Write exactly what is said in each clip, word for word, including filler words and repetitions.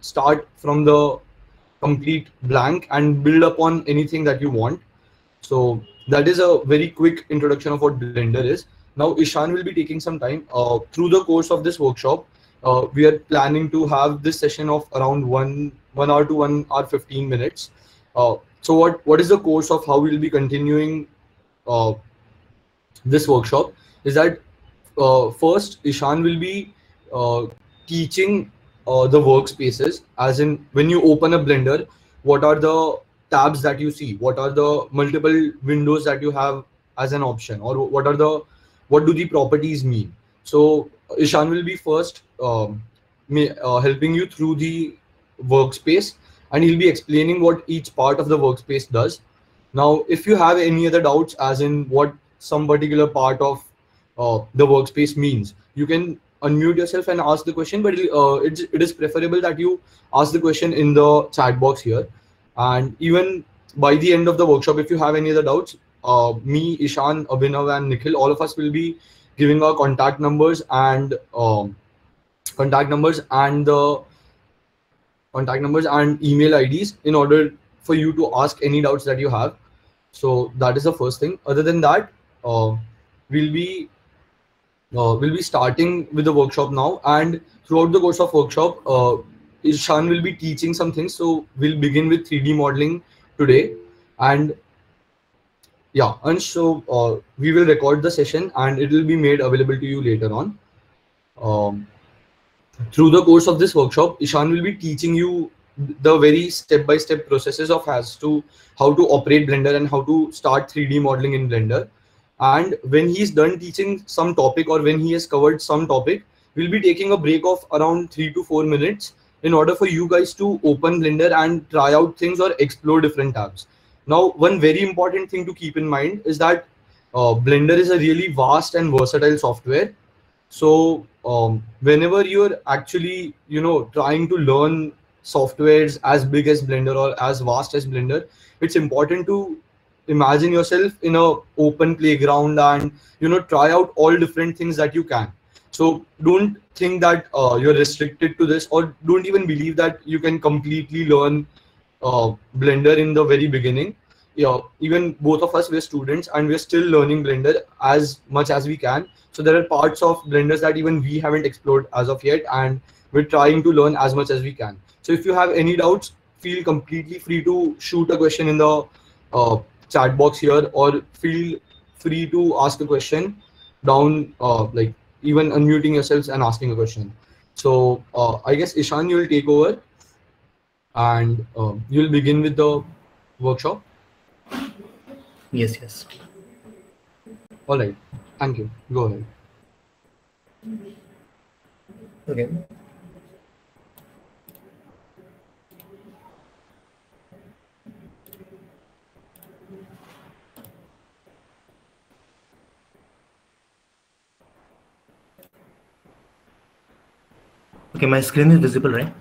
start from the complete blank and build upon anything that you want. So that is a very quick introduction of what Blender is. Now Ishan will be taking some time uh, through the course of this workshop. Uh, we are planning to have this session of around one one hour to one hour fifteen minutes. Uh, so what what is the course of how we'll be continuing uh, this workshop is that uh, first Ishan will be uh, teaching uh, the workspaces, as in when you open a Blender, what are the tabs that you see, what are the multiple windows that you have as an option, or what are the what do the properties mean. So Ishan will be first um, may, uh, helping you through the workspace, and he'll be explaining what each part of the workspace does. Now if you have any other doubts, as in what some particular part of uh, the workspace means, you can unmute yourself and ask the question, but uh, it's, it is preferable that you ask the question in the chat box here. And even by the end of the workshop, if you have any other doubts, uh, me, Ishan, Abhinav and Nikhil, all of us will be giving our contact numbers and um, contact numbers and the contact numbers and email I Ds in order for you to ask any doubts that you have. So that is the first thing. Other than that, uh, we'll be uh, we'll be starting with the workshop now, and throughout the course of workshop, uh, Ishan will be teaching some things. So we'll begin with three D modeling today, and yeah, and so uh, we will record the session and it will be made available to you later on. Um, through the course of this workshop, Ishan will be teaching you the very step-by-step processes of as to how to operate Blender and how to start three D modeling in Blender. And when he's done teaching some topic, or when he has covered some topic, we'll be taking a break of around three to four minutes in order for you guys to open Blender and try out things or explore different tabs. Now, one very important thing to keep in mind is that uh, Blender is a really vast and versatile software. So um, whenever you're actually, you know, trying to learn softwares as big as Blender or as vast as Blender, it's important to imagine yourself in a open playground and, you know, try out all different things that you can. So don't think that uh, you're restricted to this, or don't even believe that you can completely learn uh, Blender in the very beginning. Yeah, even both of us, we're students and we're still learning Blender as much as we can. So there are parts of Blenders that even we haven't explored as of yet, and we're trying to learn as much as we can. So if you have any doubts, feel completely free to shoot a question in the uh, chat box here, or feel free to ask a question down, uh, like even unmuting yourselves and asking a question. So uh, I guess Ishan, you will take over and uh, you'll begin with the workshop. Yes, yes. All right. Thank you. Go ahead. Okay. Okay, my screen is visible, right?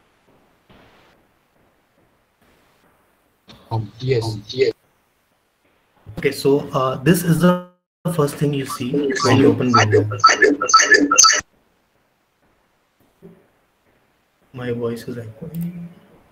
Um, yes. Um, yes. Okay, so uh, this is the first thing you see when you open Blender. My voice is echoing.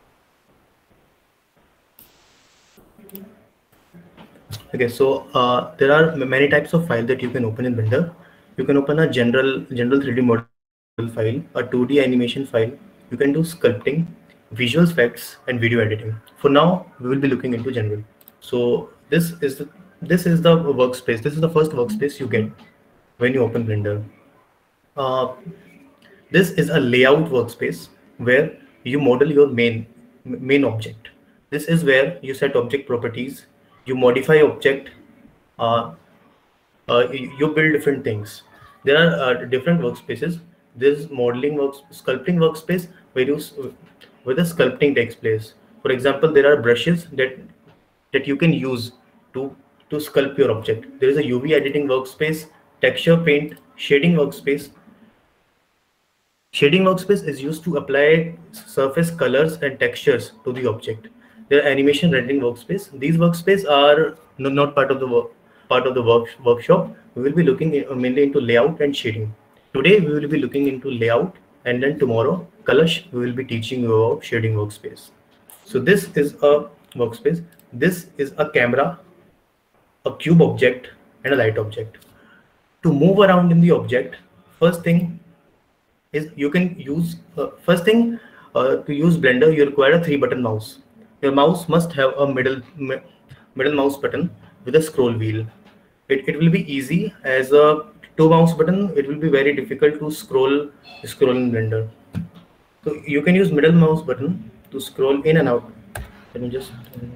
Okay, so uh, there are many types of files that you can open in Blender. You can open a general general three D model file, a two D animation file. You can do sculpting, visual effects, and video editing. For now, we will be looking into general. So this is the this is the workspace. This is the first workspace you get when you open Blender. Uh, this is a layout workspace where you model your main main object. This is where you set object properties, you modify object, uh, uh, you build different things. There are uh, different workspaces. This modeling works, sculpting workspace where you where the sculpting takes place. For example, there are brushes that that you can use to to sculpt your object. There is a U V editing workspace, texture paint, shading workspace. Shading workspace is used to apply surface colors and textures to the object. There are animation rendering workspace. These workspace are no, not part of the work part of the work, workshop. We will be looking in, mainly into layout and shading. Today we will be looking into layout and then tomorrow, Kalash will be teaching you about shading workspace. So this is a workspace. This is a camera, a cube object, and a light object. To move around in the object, first thing is you can use, uh, first thing uh, to use Blender, you require a three button mouse. Your mouse must have a middle middle mouse button with a scroll wheel. It, it will be easy. As a two mouse button, it will be very difficult to scroll scroll in Blender. So you can use middle mouse button to scroll in and out. Let me just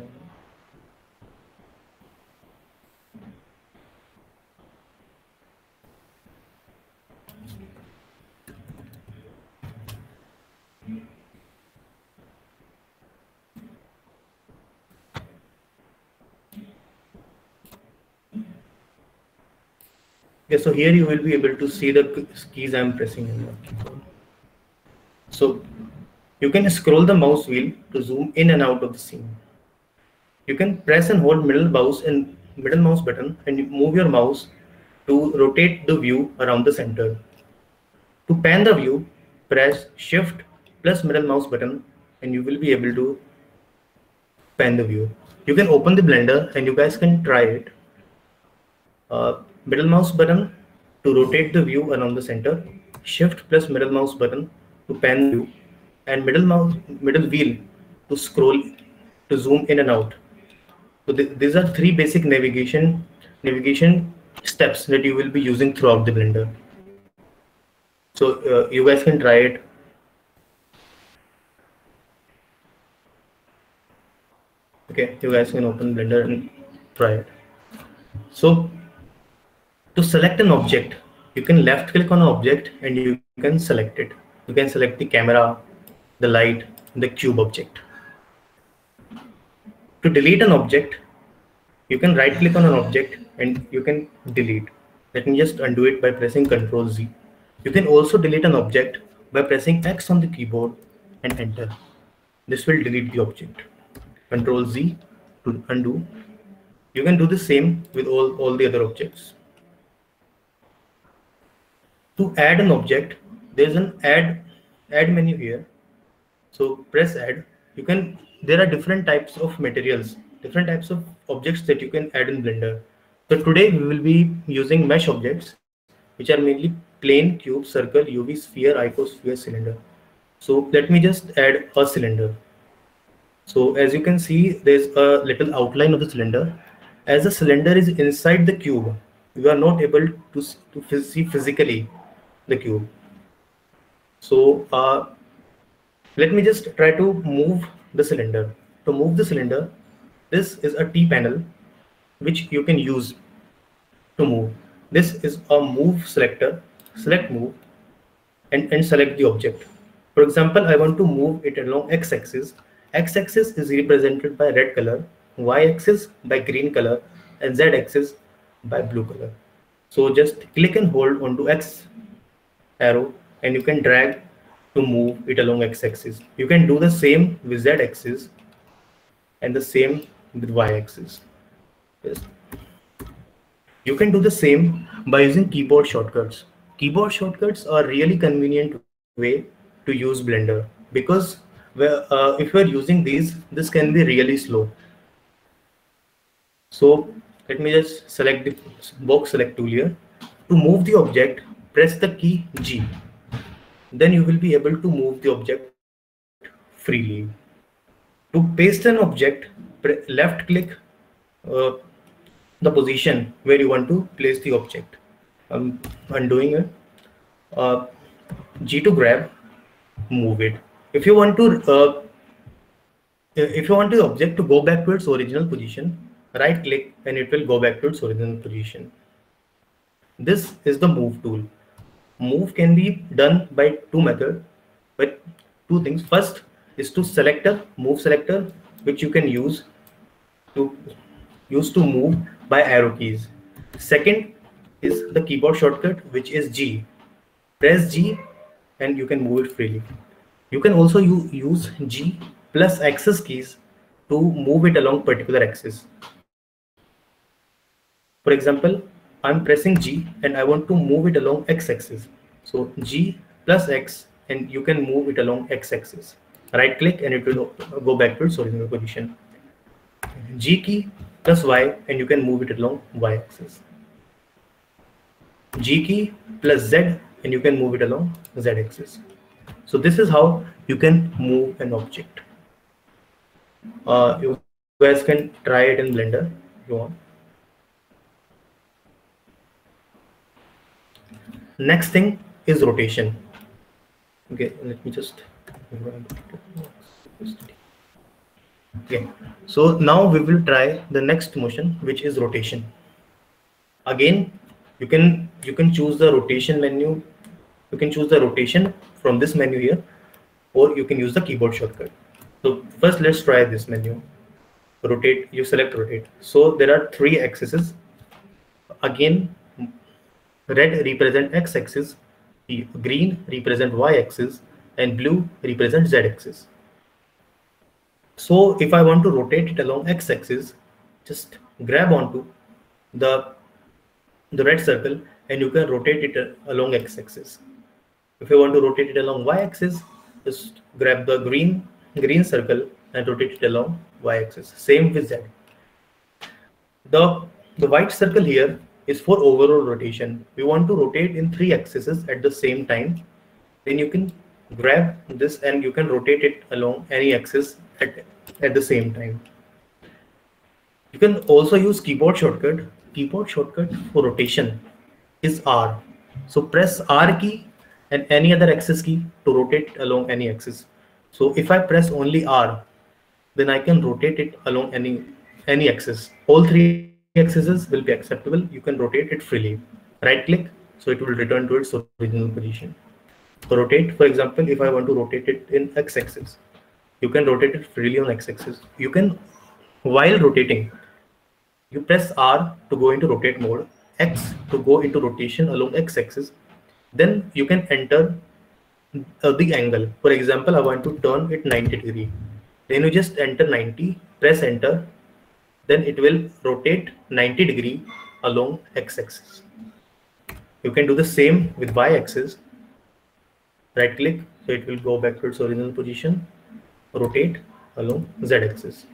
Okay, so here you will be able to see the keys I am pressing in the keyboard. So you can scroll the mouse wheel to zoom in and out of the scene. You can press and hold middle mouse and middle mouse button and move your mouse to rotate the view around the center. To pan the view, press Shift plus middle mouse button and you will be able to pan the view. You can open the Blender and you guys can try it. Uh, middle mouse button to rotate the view around the center, Shift plus middle mouse button to pan the view, and middle mouse middle wheel to scroll to zoom in and out. So th these are three basic navigation navigation steps that you will be using throughout the Blender. So uh, you guys can try it. Okay, you guys can open Blender and try it. So to select an object, you can left click on an object and you can select it. You can select the camera, the light, the cube object. To delete an object, you can right click on an object and you can delete. Let me just undo it by pressing Control Z. You can also delete an object by pressing X on the keyboard and enter. This will delete the object. Control Z to undo. You can do the same with all, all the other objects. To add an object, there's an add add menu here. So press add. You can there are different types of materials, different types of objects that you can add in Blender. So today we will be using mesh objects, which are mainly plane, cube, circle, U V, sphere, icosphere, cylinder. So let me just add a cylinder. So as you can see, there's a little outline of the cylinder. As the cylinder is inside the cube, you are not able to, to see physically the cube. So uh, let me just try to move the cylinder. To move the cylinder, this is a T panel which you can use to move. This is a move selector. Select move and, and select the object. For example, I want to move it along x-axis. X-axis is represented by red color, y-axis by green color, and z-axis by blue color. So just click and hold onto X arrow and you can drag to move it along x-axis. You can do the same with z-axis and the same with y-axis. Yes. You can do the same by using keyboard shortcuts. Keyboard shortcuts are really convenient way to use Blender because uh, if you are using these, this can be really slow. So let me just select the box select tool here. To move the object, press the key G. Then you will be able to move the object freely. To paste an object, left click uh, the position where you want to place the object. I'm undoing it. Uh, G to grab, move it. If you want to, uh, if you want the object to go back to its original position, right click and it will go back to its original position. This is the move tool. Move can be done by two methods, but two things. First is to select a move selector, which you can use to use to move by arrow keys. Second is the keyboard shortcut, which is G. Press G and you can move it freely. You can also use G plus axis keys to move it along particular axis. For example, I'm pressing G and I want to move it along x-axis. So G plus X and you can move it along x-axis. Right click and it will go back to its original position. G key plus Y and you can move it along y-axis. G key plus Z and you can move it along z-axis. So this is how you can move an object. Uh, you guys can try it in Blender if you want. Next thing is rotation. Okay, let me just. Okay, so now we will try the next motion, which is rotation. Again, you can you can choose the rotation menu. You can choose the rotation from this menu here, or you can use the keyboard shortcut. So first, let's try this menu. Rotate. You select rotate. So there are three axes. Again, red represent x-axis, green represent y-axis, and blue represent z-axis. So if I want to rotate it along x-axis, just grab onto the the red circle and you can rotate it along x-axis. If you want to rotate it along y-axis, just grab the green green circle and rotate it along y-axis. Same with z. The the white circle here is for overall rotation. We want to rotate in three axes at the same time. Then you can grab this and you can rotate it along any axis at, at the same time. You can also use keyboard shortcut. Keyboard shortcut for rotation is R. So press R key and any other axis key to rotate along any axis. So if I press only R, then I can rotate it along any any axis. All three axes will be acceptable. You can rotate it freely. Right click, so it will return to its original position. So rotate, for example, if I want to rotate it in x-axis, you can rotate it freely on x-axis. You can, while rotating, you press R to go into rotate mode, X to go into rotation along x-axis. Then you can enter uh, the angle. For example, I want to turn it ninety degree. Then you just enter ninety, press enter. Then it will rotate ninety degree along x-axis. You can do the same with y-axis. Right click, so it will go back to its original position. Rotate along z-axis.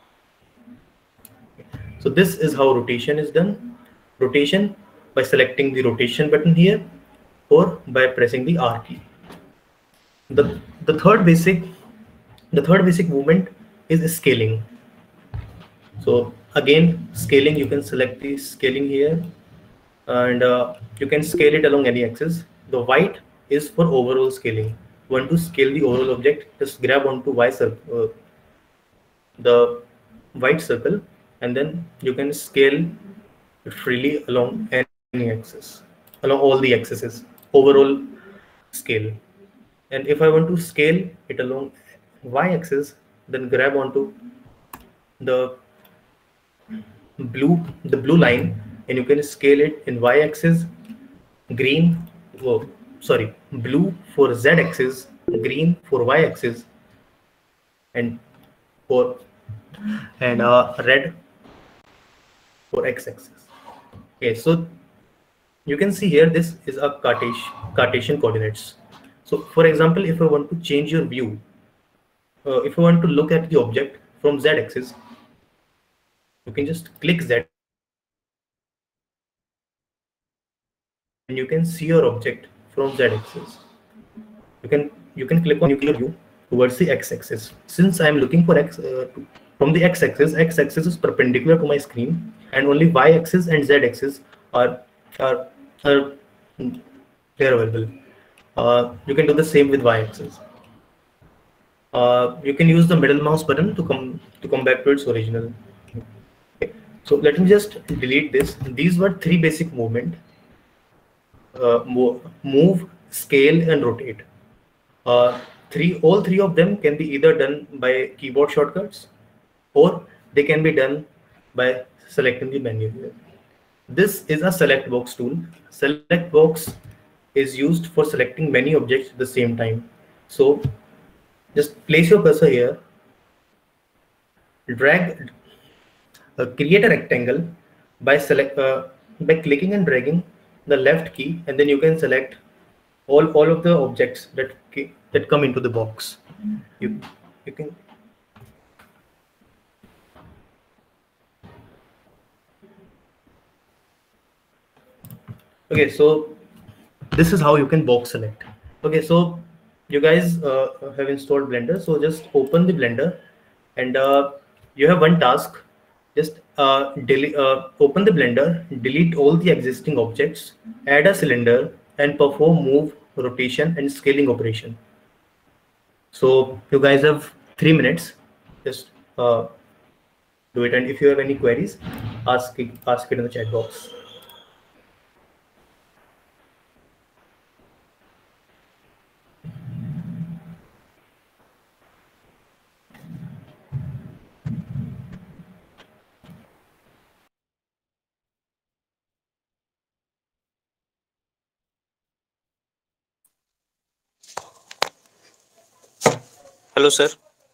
So this is how rotation is done. Rotation by selecting the rotation button here or by pressing the R key. The, the third basic the third basic movement is scaling. So again, scaling, you can select the scaling here and uh, you can scale it along any axis. The white is for overall scaling. Want to scale the overall object, just grab onto Y circle, uh, the white circle, and then you can scale it freely along any axis, along all the axes, overall scale. And if I want to scale it along Y axis, then grab onto the blue the blue line and you can scale it in Y axis, green, oh, sorry, blue for Z axis, green for Y axis, and for and uh, red for X axis. Okay, so you can see here this is a Cartesian Cartesian coordinates. So for example, if I want to change your view, uh, if I want to look at the object from Z axis, you can just click Z and you can see your object from Z axis. You can you can click on nuclear view towards the X axis. Since I am looking for X uh, from the X axis, X axis is perpendicular to my screen, and only Y axis and Z axis are are, are they're available. Uh, you can do the same with Y axis. Uh, you can use the middle mouse button to come to come back to its original. Okay. So let me just delete this. These were three basic movement: uh, move, scale, and rotate. Uh, three, all three of them can be either done by keyboard shortcuts, or they can be done by selecting the menu here. This is a select box tool. Select box is used for selecting many objects at the same time. So just place your cursor here, drag, uh, create a rectangle by select uh, by clicking and dragging the left key, and then you can select all all of the objects that ca- that come into the box. You you can okay. So this is how you can box select. Okay, so you guys uh, have installed Blender. So just open the Blender, and uh, you have one task. Just uh, delete, uh, open the Blender, delete all the existing objects, add a cylinder, and perform move, rotation, and scaling operation. So you guys have three minutes. Just uh, do it, and if you have any queries, ask it, ask it in the chat box. Hello, sir.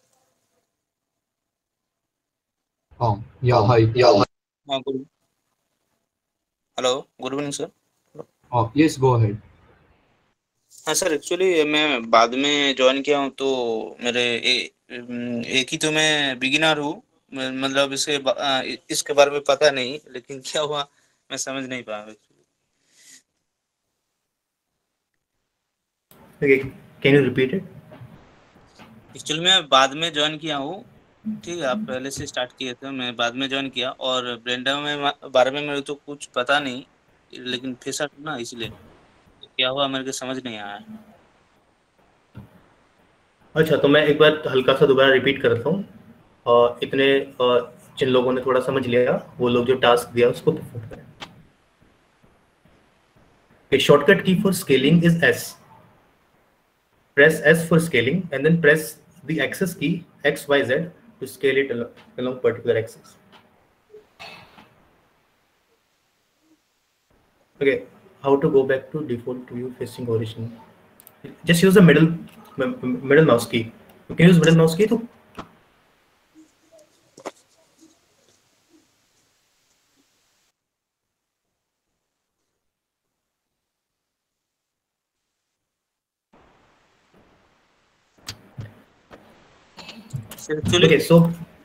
Um, yeah, Um, hi. yeah. Uh, good. Hello, good evening, sir. Uh, yes, go ahead. हाँ sir, actually मैं बाद में join किया हूँ तो मेरे ए, अम, एक ही तो मैं बिगिनर हूँ। म- मतलब इसके बा- अ, इ- इसके बारे में पता नहीं, लेकिन क्या हुआ मैं समझ नहीं पाया। Okay, can you repeat it? Actually मैं बाद में ज्वाइन किया हूँ। ठीक है, आप पहले से स्टार्ट किए थे, मैं बाद में ज्वाइन किया और ब्लेंडर में मा- बारे में मेरे तो कुछ पता नहीं, लेकिन फ्रेशर हूँ ना, इसलिए तो क्या हुआ मेरे को समझ नहीं आया। अच्छा, तो मैं एक बार हल्का सा दोबारा रिपीट करता हूँ। और इतने अ, जिन लोगों ने थोड़ा समझ लिया, वो लोग जो टास्क दिया उसको परफॉर्म करें। A shortcut key for scaling is S. Press S for scaling and then press the axis key X Y Z to scale it along, along particular axis. Okay, how to go back to default view facing origin? Just use the middle m- m- middle mouse key. You can use middle mouse key to sir actually okay. So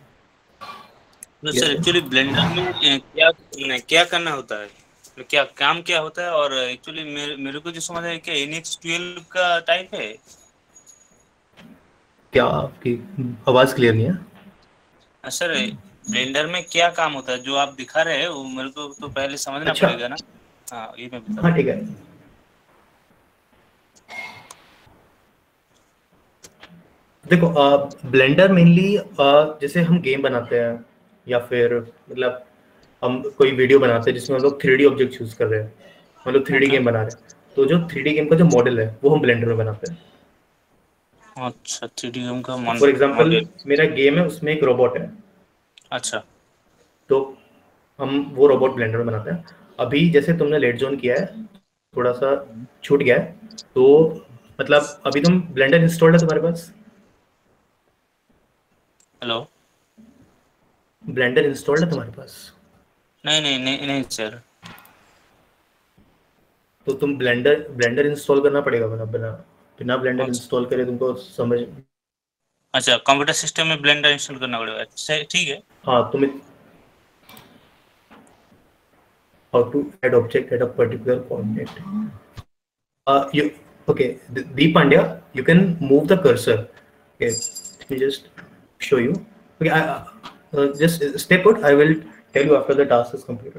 sir yes, actually Blender में अ, क्या न, क्या करना होता है, तो क्या काम क्या होता है, और एक्चुअली मेरे मेरे को जो समझ है क्या एनएक्स ट्वेल्व का टाइप है। क्या आपकी आवाज क्लियर नहीं है? अ, सर ब्लेंडर में क्या काम होता है जो आप दिखा रहे हैं, वो मेरे को तो पहले समझना अच्छा, पड़ेगा ना। हाँ, ये मैं बता हाँ रहा ठीक है। देखो, ब्लेंडर मेनली जैसे हम गेम बनाते हैं या फिर मतलब हम कोई वीडियो बनाते हैं जिसमें हम लोग थ्री डी ऑब्जेक्ट यूज कर रहे हैं, मतलब हूँ। Three D okay. गेम बना रहे हैं, तो जो थ्री डी गेम का जो मॉडल है वो हम ब्लेंडर में बनाते हैं। अच्छा, थ्री डी गेम का फॉर एग्जांपल मॉडल। मेरा गेम है, उसमें एक रोबोट है, अच्छा। तो हम वो रोबोट ब्लेंडर में बनाते हैं। अभी जैसे तुमने लेट जोन किया है, थोड़ा सा छूट गया है, तो मतलब अभी तुम ब्लेंडर इंस्टॉल्ड है तुम्हारे पास? हेलो। ब्लेंडर इंस्टॉल्ड है तुम्हारे पास? नहीं नहीं नहीं नहीं सर। तो तुम ब्लेंडर ब्लेंडर इंस्टॉल करना पड़ेगा, बिना बिना बिना ब्लेंडर अच्छा इंस्टॉल करे तुमको समझ। अच्छा, कंप्यूटर सिस्टम में ब्लेंडर इंस्टॉल करना पड़ेगा, अच्छा, ठीक है। हाँ, तुम how to add object at a particular coordinate. uh, you okay, Deep Pandya, you can move the cursor. Okay, let me just show you. Okay, I, uh, just stay put, I will tell you after the task is completed.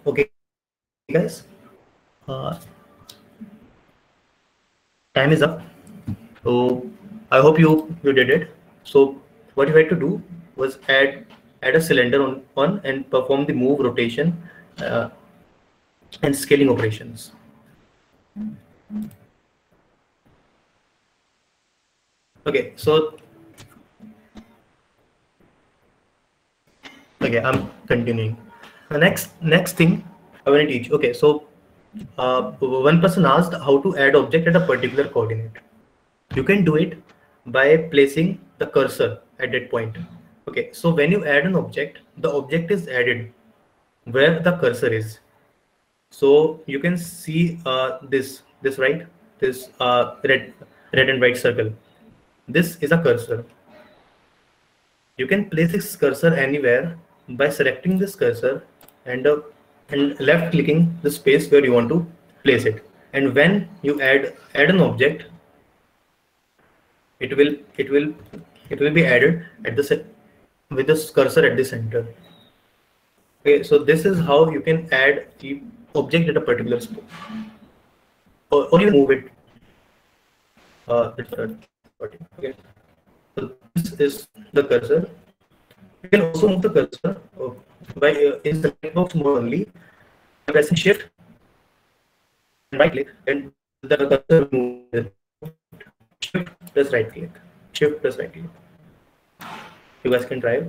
Okay, guys. Uh, time is up. So I hope you you did it. So what you had to do was add add a cylinder on on and perform the move, rotation, uh, and scaling operations. Okay, so okay, I'm continuing. The next next thing I want to teach. Okay, so uh, one person asked how to add object at a particular coordinate. You can do it by placing the cursor at that point. Okay, so when you add an object, the object is added where the cursor is. So you can see uh, this this right this uh, red red and white circle. This is a cursor. You can place this cursor anywhere by selecting this cursor and uh, and left clicking the space where you want to place it. And when you add add an object, it will it will it will be added at the with this cursor at the center. Okay, so this is how you can add the object at a particular spot, or, or you move it. Uh, okay, so this is the cursor. You can also move the cursor by uh, in the box mode only, pressing shift and right click, and the cursor moves. Shift plus right click. Shift plus right click. You guys can try it.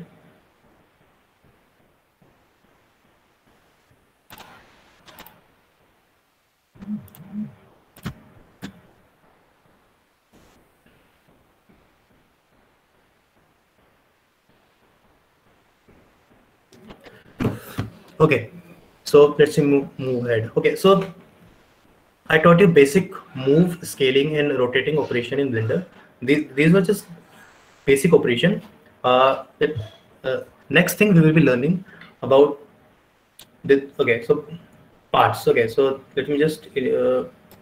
Okay, so let's see move, move ahead. Okay, so I taught you basic move, scaling, and rotating operation in Blender. These, these were just basic operation. Uh, it, uh, next thing we will be learning about the okay, so parts. Okay, so let me just uh,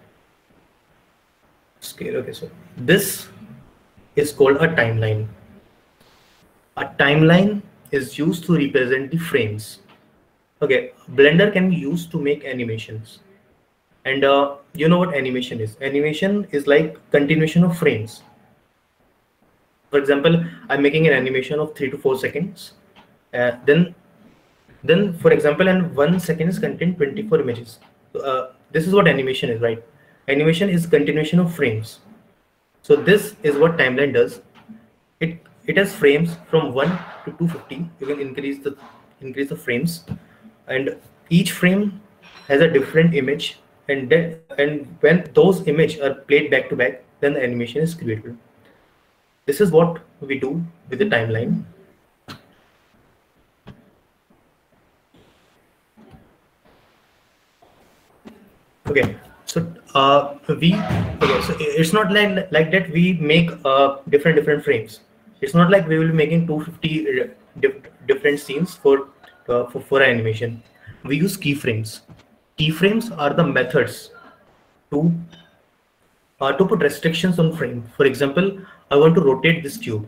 scale. Okay, so this is called a timeline. A timeline is used to represent the frames. Okay, Blender can be used to make animations. And uh, you know what animation is? Animation is like continuation of frames. For example, I'm making an animation of three to four seconds. Uh, then, then for example, and one second is contain twenty-four images. So, uh, this is what animation is, right? Animation is continuation of frames. So this is what timeline does. It it has frames from one to two hundred fifty. You can increase the increase the frames, and each frame has a different image. And then, and when those images are played back to back, then the animation is created. This is what we do with the timeline. Okay, so uh, we okay, so it's not like like that. We make uh, different different frames. It's not like we will be making two hundred fifty diff different scenes for, uh, for for animation. We use keyframes. Keyframes are the methods to uh, to put restrictions on frame. For example, I want to rotate this cube.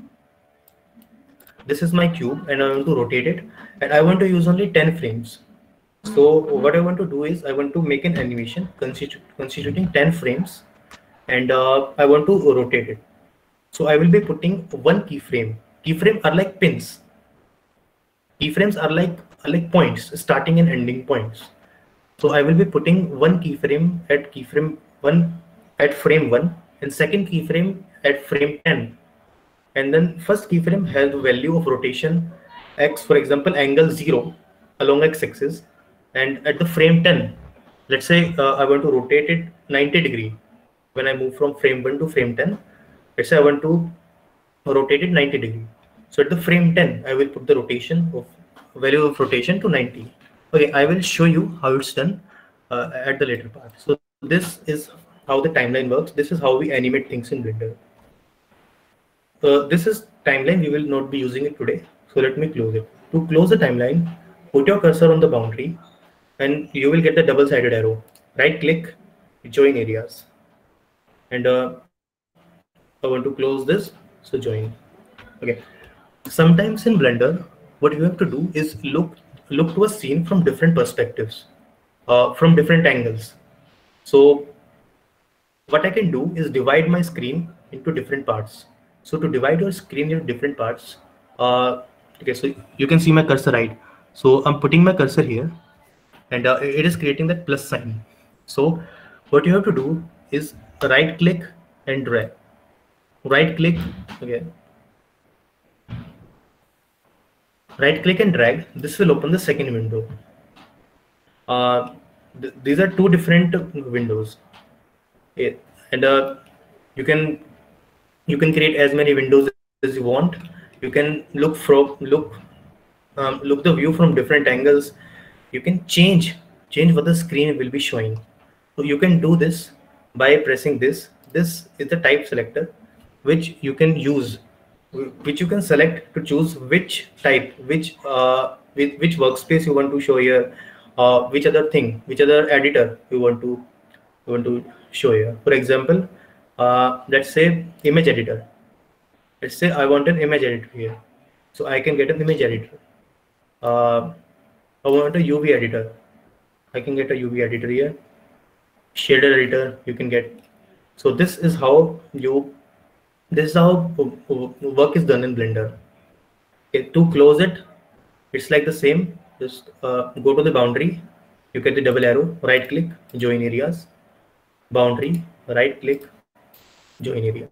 This is my cube, and I want to rotate it, and I want to use only ten frames. So what I want to do is I want to make an animation constitu constituting ten frames, and uh, I want to rotate it. So I will be putting one keyframe. Keyframe are like pins. Keyframes are like are like points, starting and ending points. So I will be putting one keyframe at keyframe one at frame one, and second keyframe at frame ten. And then first keyframe has the value of rotation x, for example, angle zero along x-axis. And at the frame ten, let's say uh, I want to rotate it ninety degree. When I move from frame one to frame ten, let's say I want to rotate it ninety degree. So at the frame ten, I will put the rotation of value of rotation to ninety. Okay, I will show you how it's done uh, at the later part. So this is how the timeline works. This is how we animate things in Blender. Uh, this is timeline. We will not be using it today. So let me close it. To close the timeline, put your cursor on the boundary, and you will get the double-sided arrow. Right click, join areas. And uh, I want to close this, so join. Okay. Sometimes in Blender, what you have to do is look look to a scene from different perspectives, uh, from different angles. So what I can do is divide my screen into different parts. So to divide your screen into different parts, uh, okay, so you can see my cursor, right? So I'm putting my cursor here, and uh, it is creating that plus sign. So what you have to do is right click and drag. Right click, okay. Right click and drag. This will open the second window. Uh, th these are two different windows. Okay. And uh, you can you can create as many windows as you want. You can look from look um, look the view from different angles. You can change change what the screen will be showing. So you can do this by pressing this. This is the type selector, which you can use, which you can select to choose which type, which uh, which, which workspace you want to show here, uh, which other thing, which other editor you want to you want to show here. For example, uh, let's say image editor. Let's say I want an image editor here, so I can get an image editor. Uh, I want a U V editor. I can get a U V editor here. Shader editor you can get. So this is how you this is how work is done in Blender. Okay, to close it, it's like the same. Just uh, go to the boundary. You get the double arrow. Right click, join areas. Boundary. Right click, join areas.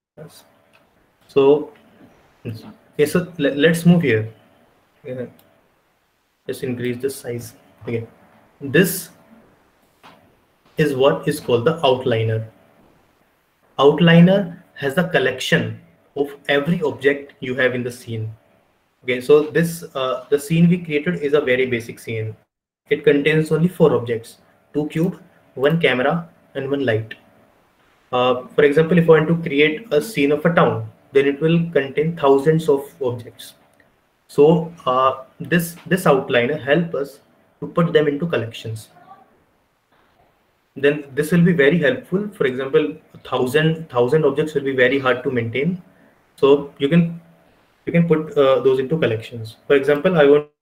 So okay, so let, let's move here. Yeah. Just increase the size. Okay, this is what is called the outliner. Outliner has a collection of every object you have in the scene. Okay, so this uh, the scene we created is a very basic scene. It contains only four objects: two cube, one camera, and one light. Uh, for example, if I want to create a scene of a town, then it will contain thousands of objects. So uh, this this outliner helps us to put them into collections. Then this will be very helpful. For example, thousand thousand objects will be very hard to maintain. So you can you can put uh, those into collections. For example, I want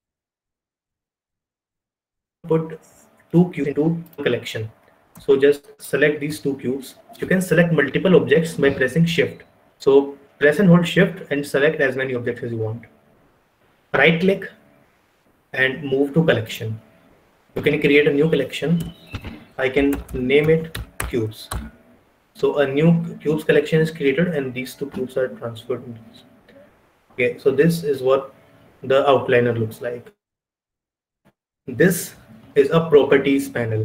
to put two cubes into a collection. So just select these two cubes. You can select multiple objects by pressing shift. So press and hold shift and select as many objects as you want. Right click and move to collection. You can create a new collection. I can name it cubes. So a new cubes collection is created and these two cubes are transferred into this. Okay, so this is what the outliner looks like. This is a properties panel.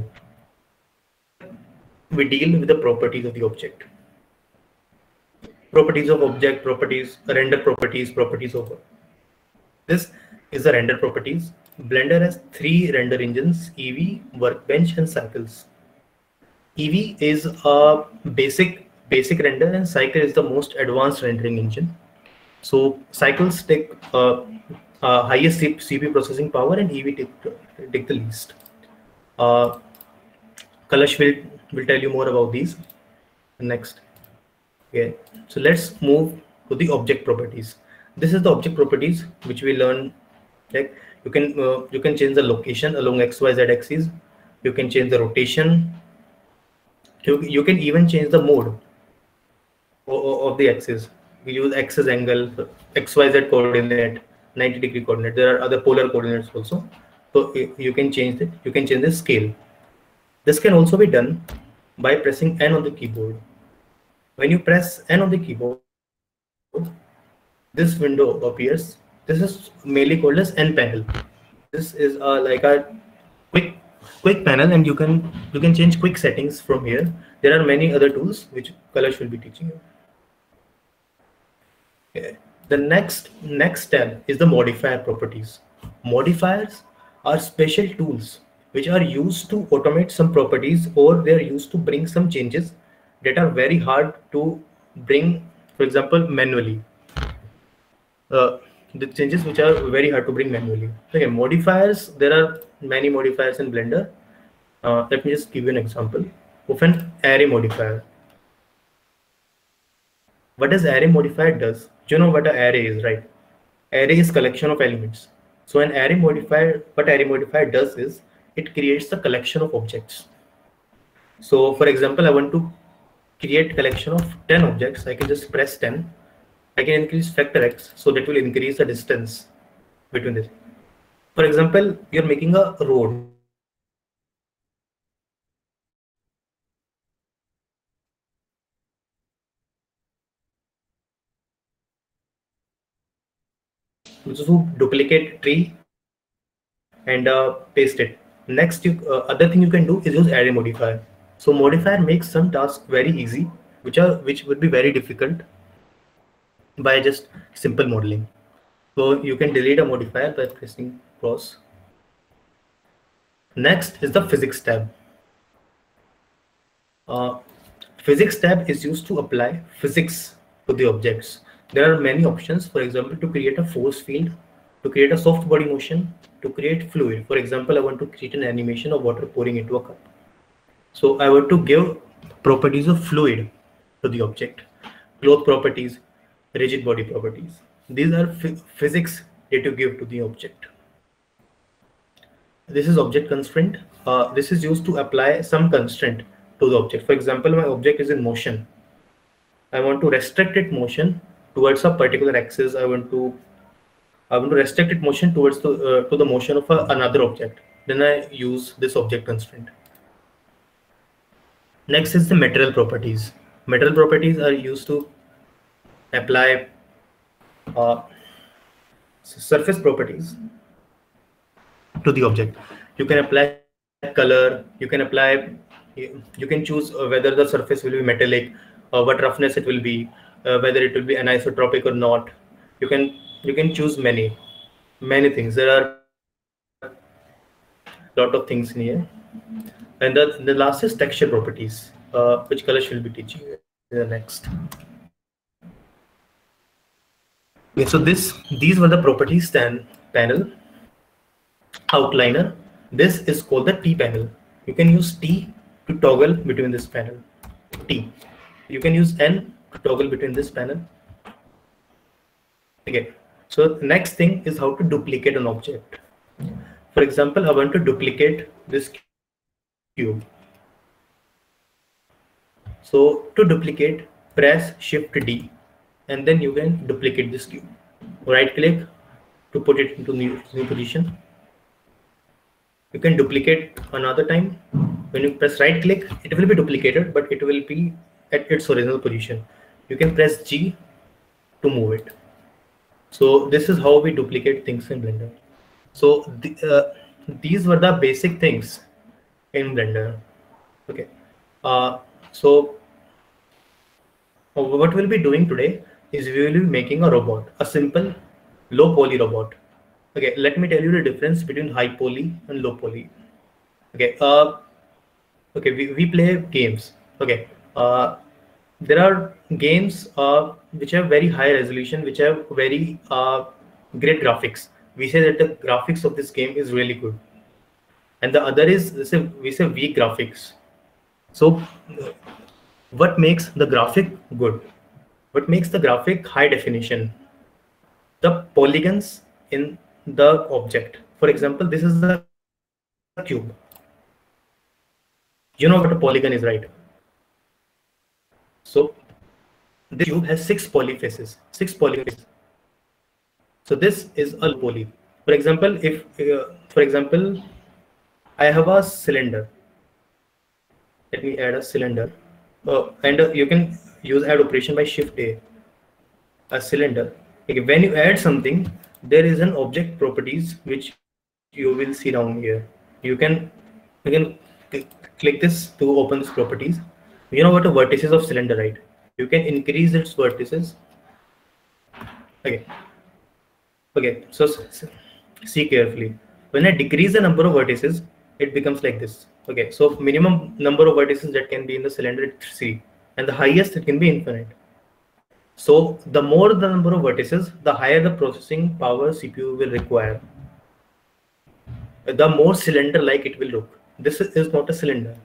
We deal with the properties of the object. Properties of object, properties, render properties, properties of. This is the render properties. Blender has three render engines: Eevee, Workbench, and Cycles. Eevee is a basic basic render, and Cycle is the most advanced rendering engine. So Cycles take uh, uh, highest C P U processing power, and Eevee take, take the least. Uh, Kalash will will tell you more about these next. Okay, so let's move to the object properties. This is the object properties which we learn. Like you can uh, you can change the location along X Y Z axis. You can change the rotation. You, you can even change the mode of, of the axis. We use axis angle, X Y Z coordinate, ninety degree coordinate. There are other polar coordinates also. So you can change it. You can change the scale. This can also be done by pressing N on the keyboard. When you press N on the keyboard, this window appears. This is mainly called as N panel. This is uh, like a quick quick panel, and you can you can change quick settings from here. There are many other tools which Kalash will be teaching you. Okay. The next next tab is the modifier properties. Modifiers are special tools which are used to automate some properties, or they are used to bring some changes that are very hard to bring, for example, manually. Uh, the changes which are very hard to bring manually. Okay, modifiers, there are many modifiers in Blender. Uh, let me just give you an example of an array modifier. What does array modifier does? You know what an array is, right? Array is collection of elements. So an array modifier, what array modifier does is it creates a collection of objects. So for example, I want to create collection of ten objects. I can just press ten. I can increase factor x, so that will increase the distance between this. For example, you're making a road. So duplicate tree and uh, paste it. Next, you, uh, other thing you can do is use array modifier. So modifier makes some tasks very easy, which are which would be very difficult by just simple modeling. So you can delete a modifier by pressing cross. Next is the physics tab. Uh, physics tab is used to apply physics to the objects. There are many options. For example, to create a force field, to create a soft body motion, to create fluid. For example, I want to create an animation of water pouring into a cup. So I want to give properties of fluid to the object, cloth properties, rigid body properties. These are physics that you give to the object. This is object constraint. Uh, this is used to apply some constraint to the object. For example, my object is in motion. I want to restrict its motion towards a particular axis. I want to I want to restrict its motion towards the, uh, to the motion of a, another object. Then I use this object constraint. Next is the material properties. Material properties are used to apply uh, surface properties to the object. You can apply color. You can apply. You can choose whether the surface will be metallic, uh, what roughness it will be, uh, whether it will be anisotropic or not. You can you can choose many many things. There are a lot of things in here. And the, the last is texture properties, uh, which color should be teaching the next. Okay, so this these were the properties then panel, outliner. This is called the T panel. You can use T to toggle between this panel. T. You can use N to toggle between this panel. Okay. So the next thing is how to duplicate an object. For example, I want to duplicate this cube. So to duplicate, press Shift D, and then you can duplicate this cube. Right click to put it into new, new position. You can duplicate another time. When you press right click, it will be duplicated, but it will be at its original position. You can press G to move it. So this is how we duplicate things in Blender. So the, uh, these were the basic things in Blender. Okay. Uh, so what we'll be doing today is we will be making a robot, a simple low poly robot. Okay. Let me tell you the difference between high poly and low poly. Okay. Uh, okay. We, we play games. Okay. Uh, there are games uh, which have very high resolution, which have very uh, great graphics. We say that the graphics of this game is really good, and the other is we say weak graphics. So what makes the graphic good? What makes the graphic high definition? The polygons in the object. For example, this is the cube. You know what a polygon is, right? So this cube has six poly faces, six poly faces. So this is a poly. For example, if uh, for example, I have a cylinder. Let me add a cylinder, uh, and uh, you can use add operation by Shift A. A cylinder. Okay, when you add something, there is an object properties which you will see down here. You can you can click this to open this properties. You know what the vertices of cylinder, right? You can increase its vertices. Okay. Okay. So see carefully. When I decrease the number of vertices, it becomes like this. Okay. So minimum number of vertices that can be in the cylinder is three, and the highest it can be infinite. So the more the number of vertices, the higher the processing power C P U will require. The more cylinder-like it will look. This is not a cylinder.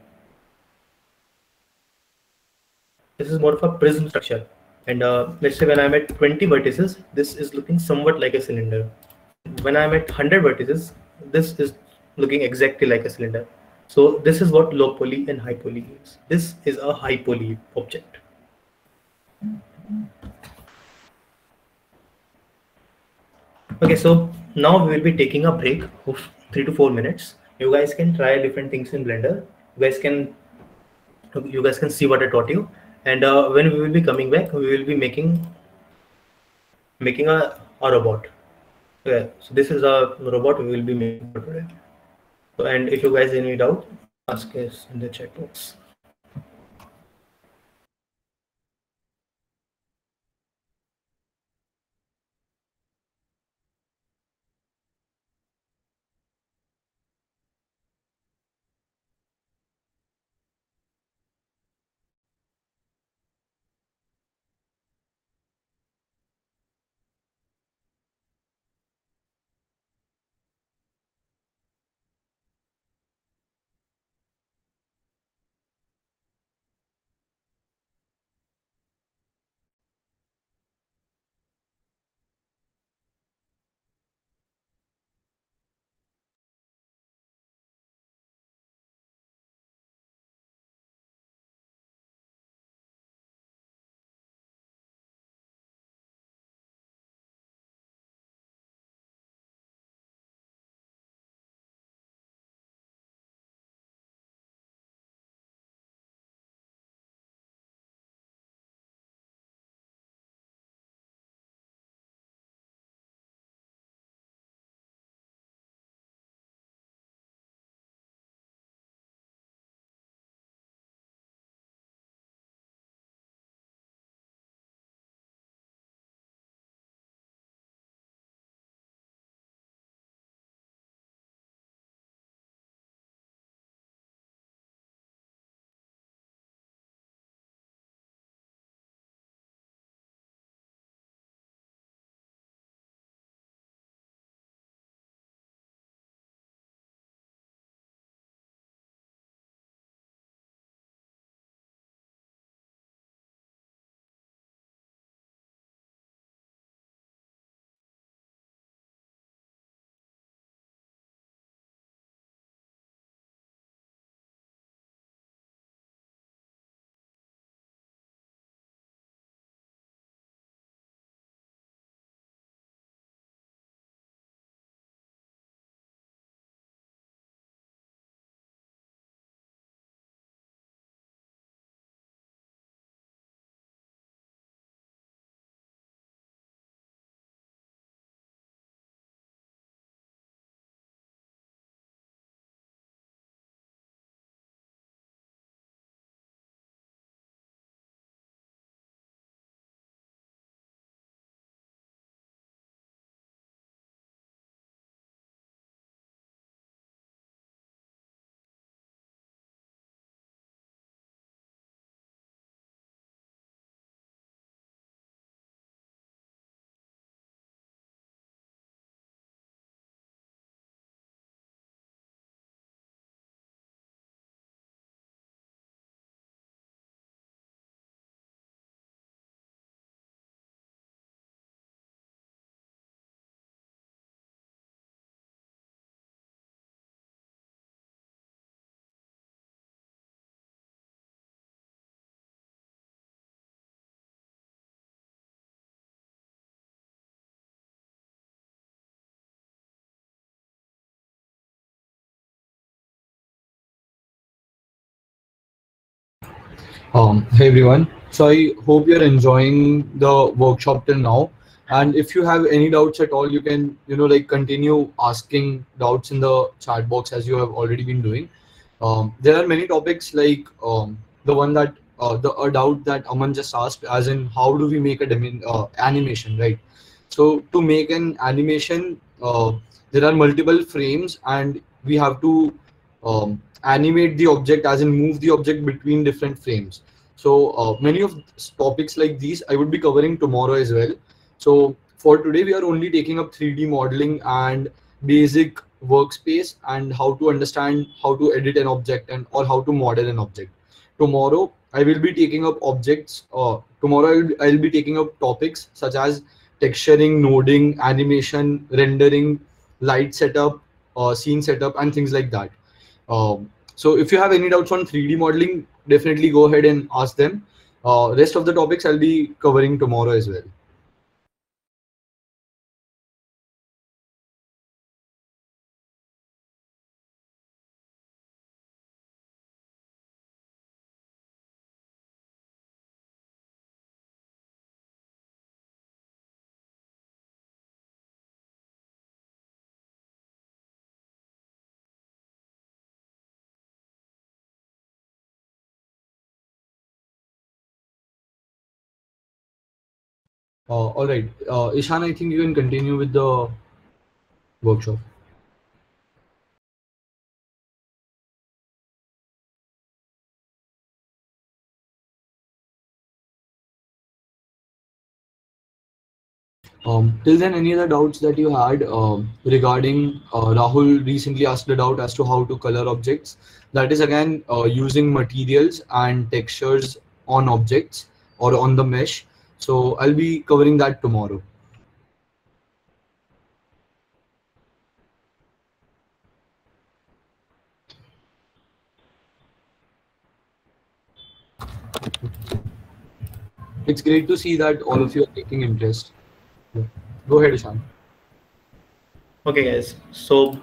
This is more of a prism structure. And uh, let's say when I'm at twenty vertices, this is looking somewhat like a cylinder. when I'm at one hundred vertices, this is looking exactly like a cylinder. So this is what low poly and high poly is. This is a high poly object. Okay, so now we will be taking a break of three to four minutes. You guys can try different things in Blender. You guys can you guys can see what I taught you. And uh, when we will be coming back, we will be making making a, a robot. Okay, so this is a robot we will be making for today. So, and if you guys have any doubt, ask us in the chat box. Um, hey everyone. So I hope you're enjoying the workshop till now. And if you have any doubts at all, you can, you know, like continue asking doubts in the chat box as you have already been doing. Um, there are many topics like um, the one that uh, the a doubt that Aman just asked, as in how do we make a demi- uh, animation, right? So to make an animation, uh, there are multiple frames, and we have to um, animate the object, as in move the object between different frames. So uh, many of topics like these I would be covering tomorrow as well. So for today, we are only taking up three D modeling and basic workspace and how to understand how to edit an object and or how to model an object. Tomorrow, I will be taking up objects. Uh, tomorrow, I'll, I'll be taking up topics such as texturing, noding, animation, rendering, light setup, uh, scene setup, and things like that. Um, so if you have any doubts on three D modeling, definitely go ahead and ask them. Uh, rest of the topics I'll be covering tomorrow as well. Uh, all right, uh, Ishan, I think you can continue with the workshop. Um, till then, any other doubts that you had um, regarding uh, Rahul recently asked a doubt as to how to color objects. That is again uh, using materials and textures on objects or on the mesh. So I'll be covering that tomorrow. It's great to see that all of you are taking interest. Yeah. Go ahead, Ishan. Okay, guys. So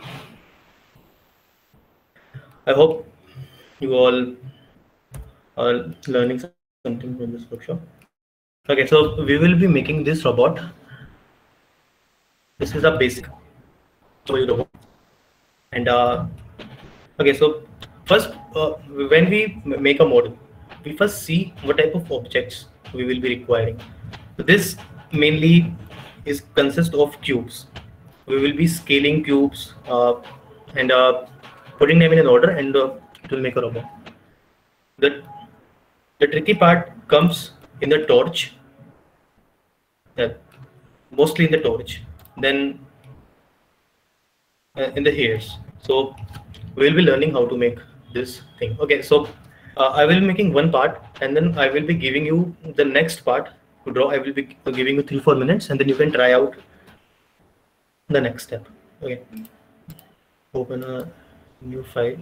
I hope you all are learning something from this workshop. Okay, so we will be making this robot. This is a basic robot, and uh, okay, so first uh, when we make a model, we first see what type of objects we will be requiring. So this mainly is consist of cubes. We will be scaling cubes uh, and uh, putting them in an order, and uh, it will make a robot. The, the tricky part comes in the torch, uh, mostly in the torch, then uh, in the hairs. So we will be learning how to make this thing. Okay, so uh, I will be making one part, and then I will be giving you the next part to draw. I will be giving you three, four minutes, and then you can try out the next step. Okay, open a new file.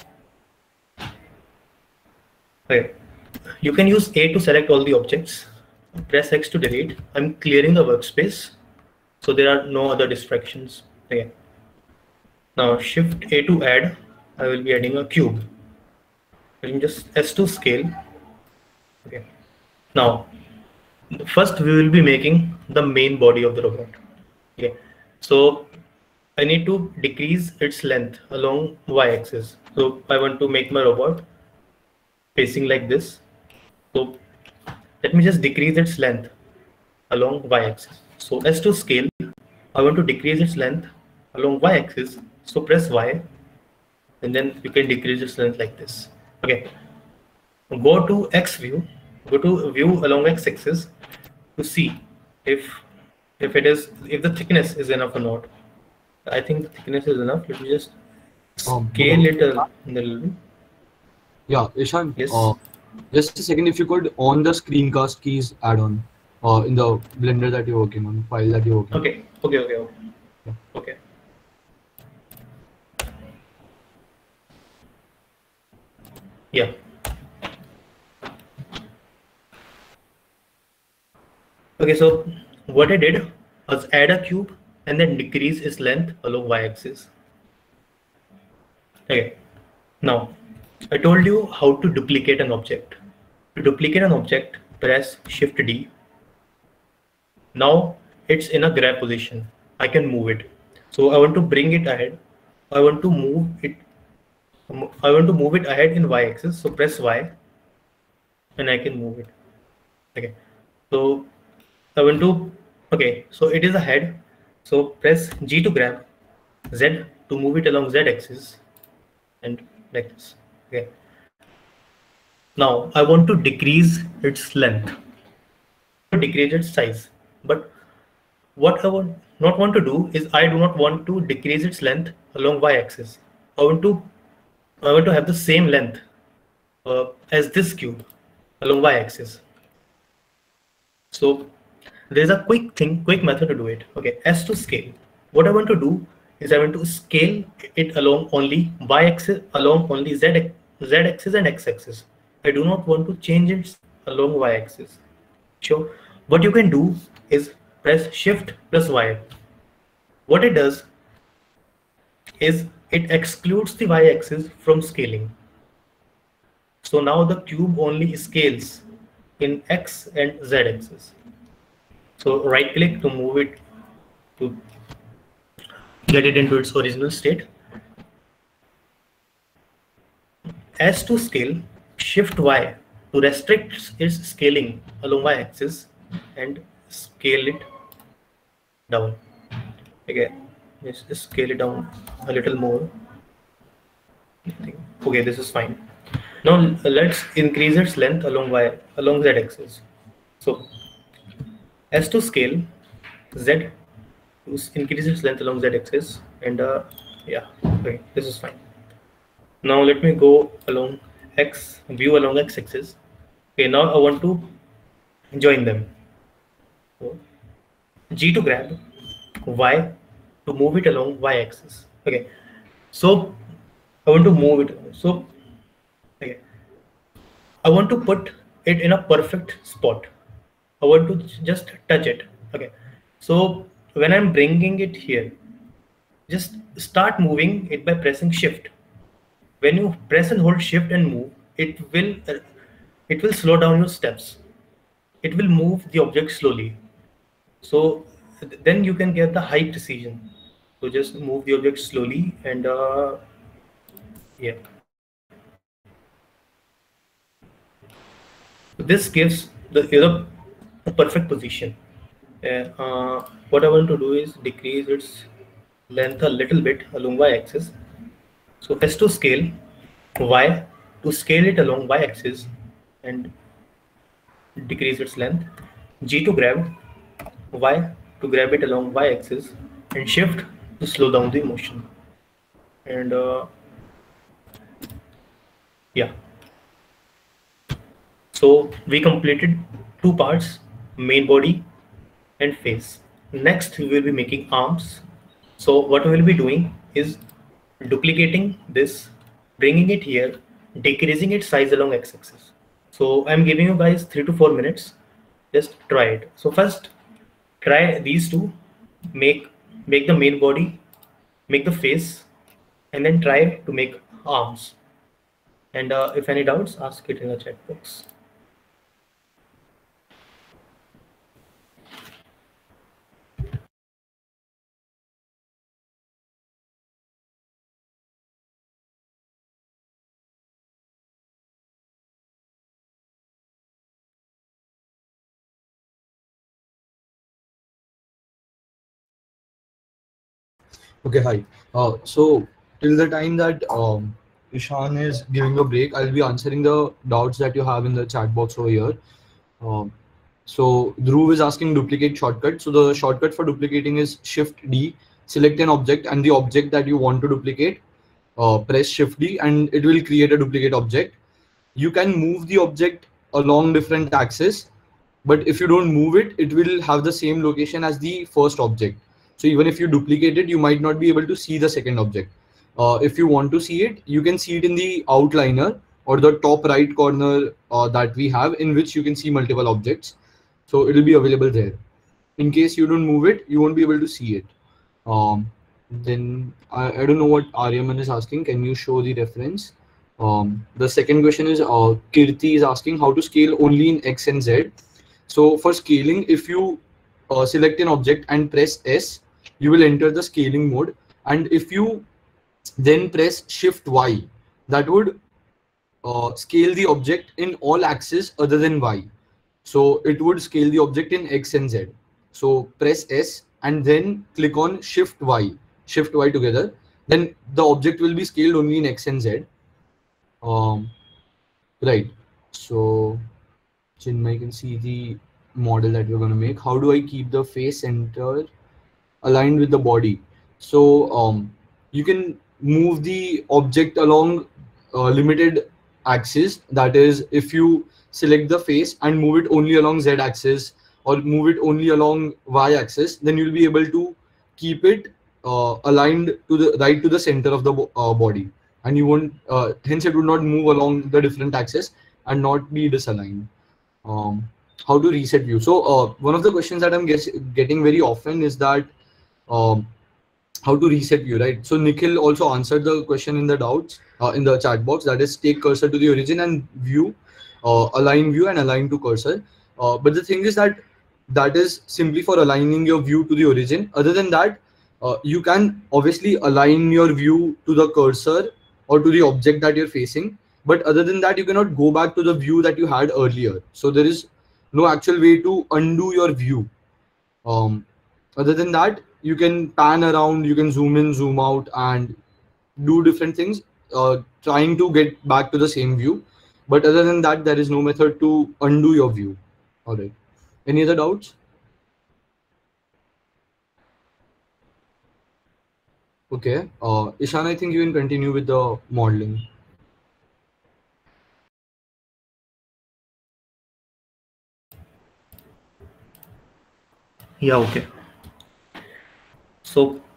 Okay, you can use A to select all the objects. Press X to delete. I'm clearing the workspace, so there are no other distractions. Okay. Now Shift A to add. I will be adding a cube. You can just S to scale. Okay. Now, first we will be making the main body of the robot. Okay. So I need to decrease its length along y-axis. So I want to make my robot facing like this. So let me just decrease its length along y-axis. So S to scale. I want to decrease its length along y-axis. So press Y, and then you can decrease its length like this. Okay. Go to X view. Go to view along x-axis to see if if it is if the thickness is enough or not. I think the thickness is enough. Let me just Um, scale it a little bit. Yeah, Ishan. Yes. Uh, just a second, if you could on the screencast keys add on uh, in the Blender that you're working on, file that you're working on. Okay. Okay. Okay. Okay. Yeah. Okay. Yeah. Okay, so what I did was add a cube and then decrease its length along y-axis. Okay. Now, I told you how to duplicate an object. To duplicate an object, press Shift D. Now it's in a grab position. I can move it. So I want to bring it ahead. I want to move it. I want to move it ahead in y-axis. So press Y, and I can move it. Okay. So I want to. Okay. So it is ahead. So press G to grab, Z to move it along z-axis, and like this. Okay. Now I want to decrease its length, to decrease its size. But what I want not want to do is I do not want to decrease its length along y-axis. I want to I want to have the same length uh, as this cube along y-axis. So there's a quick thing, quick method to do it. Okay, S to scale. What I want to do is I want to scale it along only y-axis, along only z z-axis and x-axis. I do not want to change it along y-axis. Sure. What you can do is press Shift plus Y. What it does is it excludes the y-axis from scaling. So now the cube only scales in x and z axis. So right click to move it to get it into its original state. S to scale, Shift Y to restrict its scaling along y axis and scale it down. Okay, let's just scale it down a little more. Okay, this is fine. Now let's increase its length along y along z axis. So S to scale, Z to increase its length along z axis, and uh, yeah, okay, this is fine. Now let me go along x, view along x axis. Okay, now I want to join them. So G to grab, Y to move it along y axis. Okay, so I want to move it. So okay, I want to put it in a perfect spot. I want to just touch it. Okay, so when I'm bringing it here, just start moving it by pressing Shift. When you press and hold Shift and move, it will uh, it will slow down your steps. It will move the object slowly. So th then you can get the high precision. So just move the object slowly and uh, yeah. This gives the, the perfect position. Uh, uh, what I want to do is decrease its length a little bit along y-axis. So S to scale, Y to scale it along y-axis and decrease its length. G to grab, Y to grab it along y-axis, and Shift to slow down the motion. And uh, yeah. So we completed two parts, main body and face. Next we will be making arms. So what we will be doing is duplicating this, bringing it here, decreasing its size along x-axis. So I'm giving you guys three to four minutes. Just try it. So first try these two, make make the main body, make the face, and then try to make arms. And uh, if any doubts, ask it in the chat box. Okay, hi. Uh, so till the time that um, Ishan is giving a break, I'll be answering the doubts that you have in the chat box over here. Um, so Dhruv is asking duplicate shortcut. So the shortcut for duplicating is Shift D. Select an object and the object that you want to duplicate. Uh, press Shift D and it will create a duplicate object. You can move the object along different axes, but if you don't move it, it will have the same location as the first object. So even if you duplicate it, you might not be able to see the second object. Uh, if you want to see it, you can see it in the outliner or the top right corner uh, that we have, in which you can see multiple objects. So it will be available there. In case you don't move it, you won't be able to see it. Um, then I, I don't know what Aryaman is asking. Can you show the reference? Um, the second question is uh, Kirti is asking how to scale only in X and Z. So for scaling, if you uh, select an object and press S, you will enter the scaling mode. And if you then press Shift Y, that would uh, scale the object in all axes other than Y. So it would scale the object in X and Z. So press S and then click on Shift Y, Shift Y together. Then the object will be scaled only in X and Z. Um, right. So Chinmay can see the model that we're going to make. How do I keep the face center aligned with the body? So um, you can move the object along uh, limited axis. That is, if you select the face and move it only along Z axis or move it only along y-axis, then you'll be able to keep it uh, aligned to the right to the center of the uh, body, and you won't uh, hence it would not move along the different axes and not be disaligned. Um, how to reset view? So uh, one of the questions that I'm guess, getting very often is that um, how to reset view, right? So Nikhil also answered the question in the doubts uh, in the chat box, that is take cursor to the origin and view, uh, align view and align to cursor. Uh, but the thing is that that is simply for aligning your view to the origin. Other than that, uh, you can obviously align your view to the cursor or to the object that you're facing. But other than that, you cannot go back to the view that you had earlier. So there is no actual way to undo your view. Um, other than that, you can pan around, you can zoom in, zoom out, and do different things, uh, trying to get back to the same view. But other than that, there is no method to undo your view. All right. Any other doubts? Okay. Uh, Ishan, I think you can continue with the modeling. Yeah, okay. So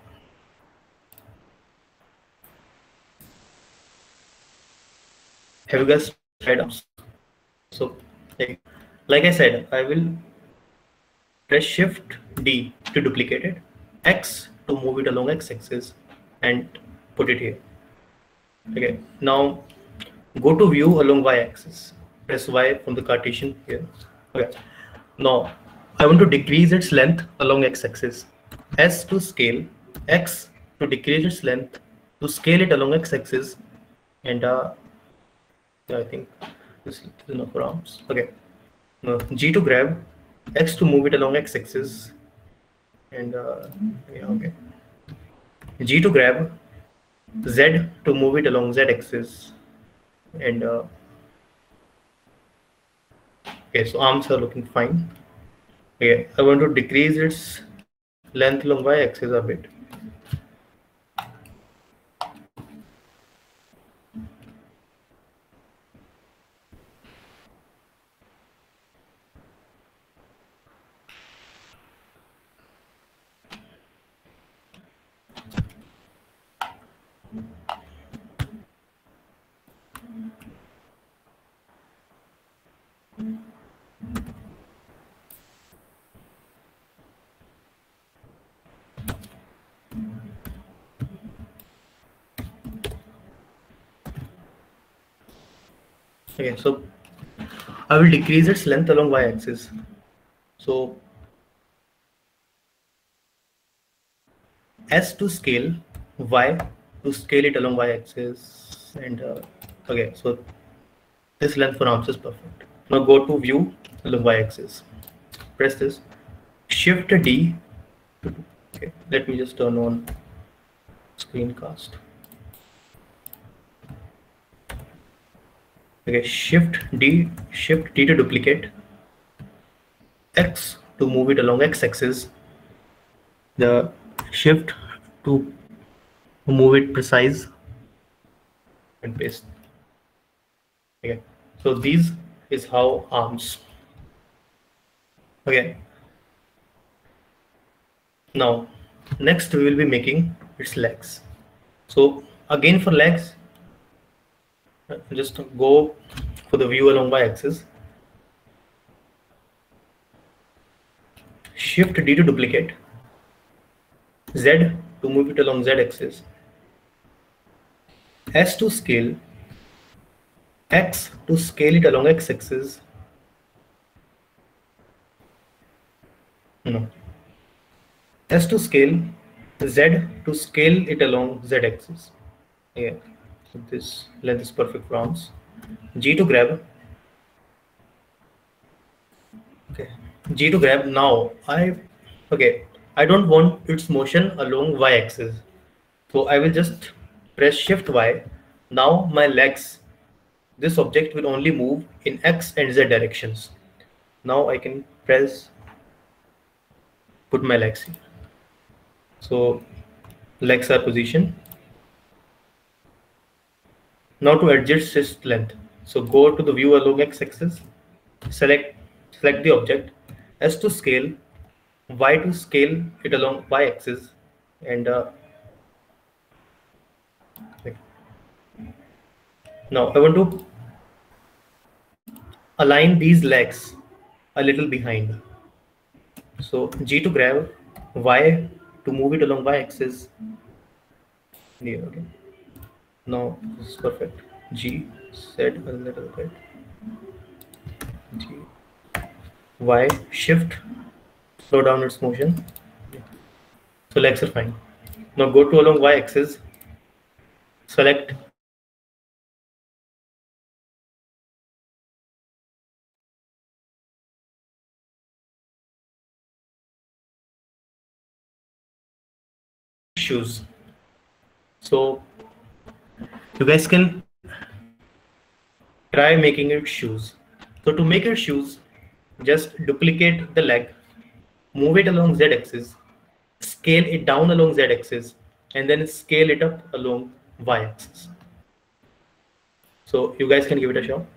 have you guys tried out? So like, like I said, I will press Shift D to duplicate it, X to move it along X-axis, and put it here. Okay. Now go to view along Y-axis. Press Y from the Cartesian here. Okay. Now I want to decrease its length along X-axis. S to scale, X to decrease its length, to scale it along X-axis, and uh, I think this is enough for arms. Okay. Now, G to grab, X to move it along X-axis, and uh, yeah, okay. G to grab, Z to move it along Z-axis, and uh, okay. So arms are looking fine. Okay, I want to decrease its length along y-axis a bit. Okay, so I will decrease its length along y-axis. So S to scale, Y to scale it along y-axis, and uh, okay, so this length for arms is perfect. Now go to view along y-axis. Press this, Shift D. Okay, let me just turn on screencast. Okay, Shift D, Shift D to duplicate, X to move it along X-axis, the Shift to move it precise, and paste. Okay, so these is how arms. Okay, now next we will be making its legs. So again for legs, just go for the view along y-axis, Shift D to duplicate, Z to move it along Z-axis, S to scale, X to scale it along X-axis, no, S to scale, Z to scale it along Z-axis. Yeah, so this length is perfect for arms. G to grab. Okay, G to grab. Now I okay. I don't want its motion along y-axis, so I will just press Shift Y. Now my legs, this object will only move in X and Z directions. Now I can press, put my legs here. So legs are positioned. Now to adjust its length, so go to the view along X-axis, select select the object, S to scale, Y to scale it along Y axis, and uh, now I want to align these legs a little behind. So G to grab, Y to move it along Y axis. Yeah, okay. Now this is perfect. G, set a little bit. G, Y, shift, slow down its motion. So legs are fine. Now go to along Y axis, select shoes. So you guys can try making it shoes. So to make your shoes, just duplicate the leg, move it along Z axis, scale it down along Z axis, and then scale it up along Y axis. So you guys can give it a shot.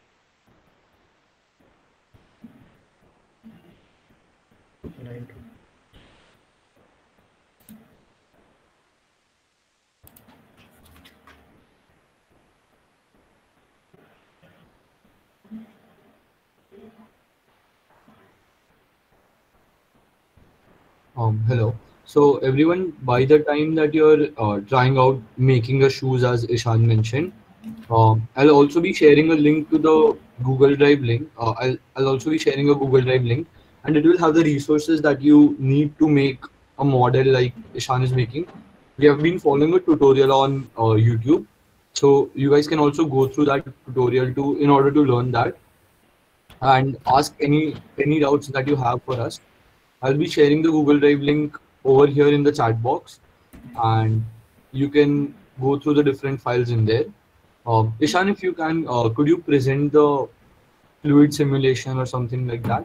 Um, hello. So everyone, by the time that you're uh, trying out making a shoes, as Ishan mentioned, um, I'll also be sharing a link to the Google Drive link. Uh, I'll, I'll also be sharing a Google Drive link, and it will have the resources that you need to make a model like Ishan is making. We have been following a tutorial on uh, YouTube, so you guys can also go through that tutorial too in order to learn that and ask any any doubts that you have for us. I'll be sharing the Google Drive link over here in the chat box, and you can go through the different files in there. Um, Ishan, if you can, uh, could you present the fluid simulation or something like that?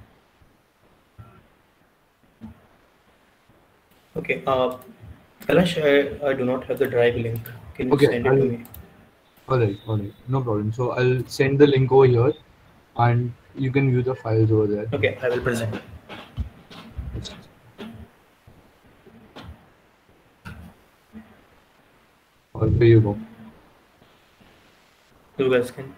Okay. Uh, Kailash, I, I do not have the drive link. Can you Okay, send it I'll, to me? all right, all right, no problem. So I'll send the link over here, and you can view the files over there. Okay, I will present. Or there you go. You guys can.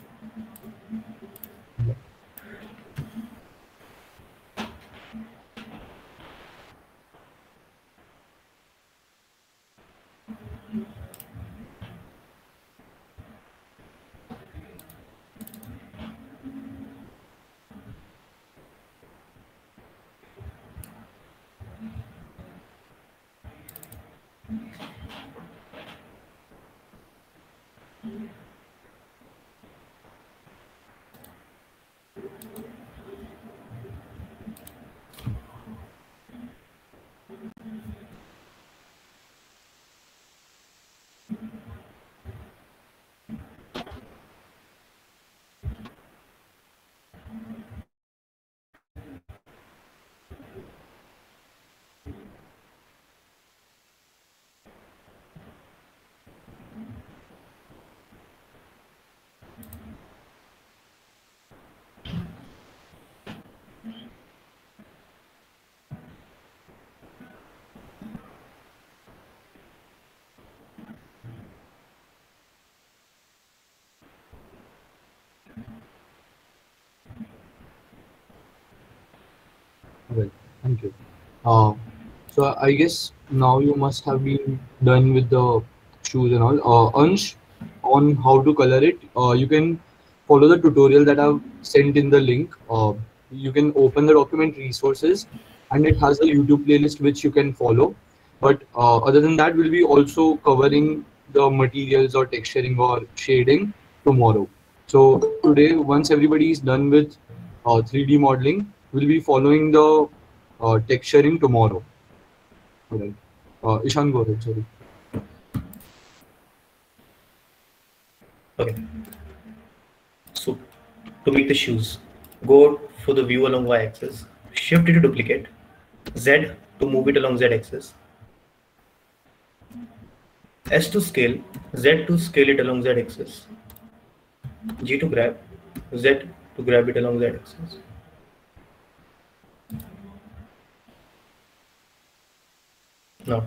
Well, thank you. Uh, so I guess now you must have been done with the shoes and all. Uh, Ansh, on how to color it, uh, you can follow the tutorial that I've sent in the link. Uh, you can open the document resources, and it has a YouTube playlist which you can follow. But uh, other than that, we'll be also covering the materials or texturing or shading tomorrow. So today, once everybody is done with uh, three D modeling, we'll be following the uh, texturing tomorrow. All right. Uh, Ishan, go ahead. Sorry. Okay. So to make the shoes, go for the view along y-axis, shift it to duplicate, Z to move it along z-axis, S to scale, Z to scale it along z-axis, G to grab, Z to grab it along z-axis. Now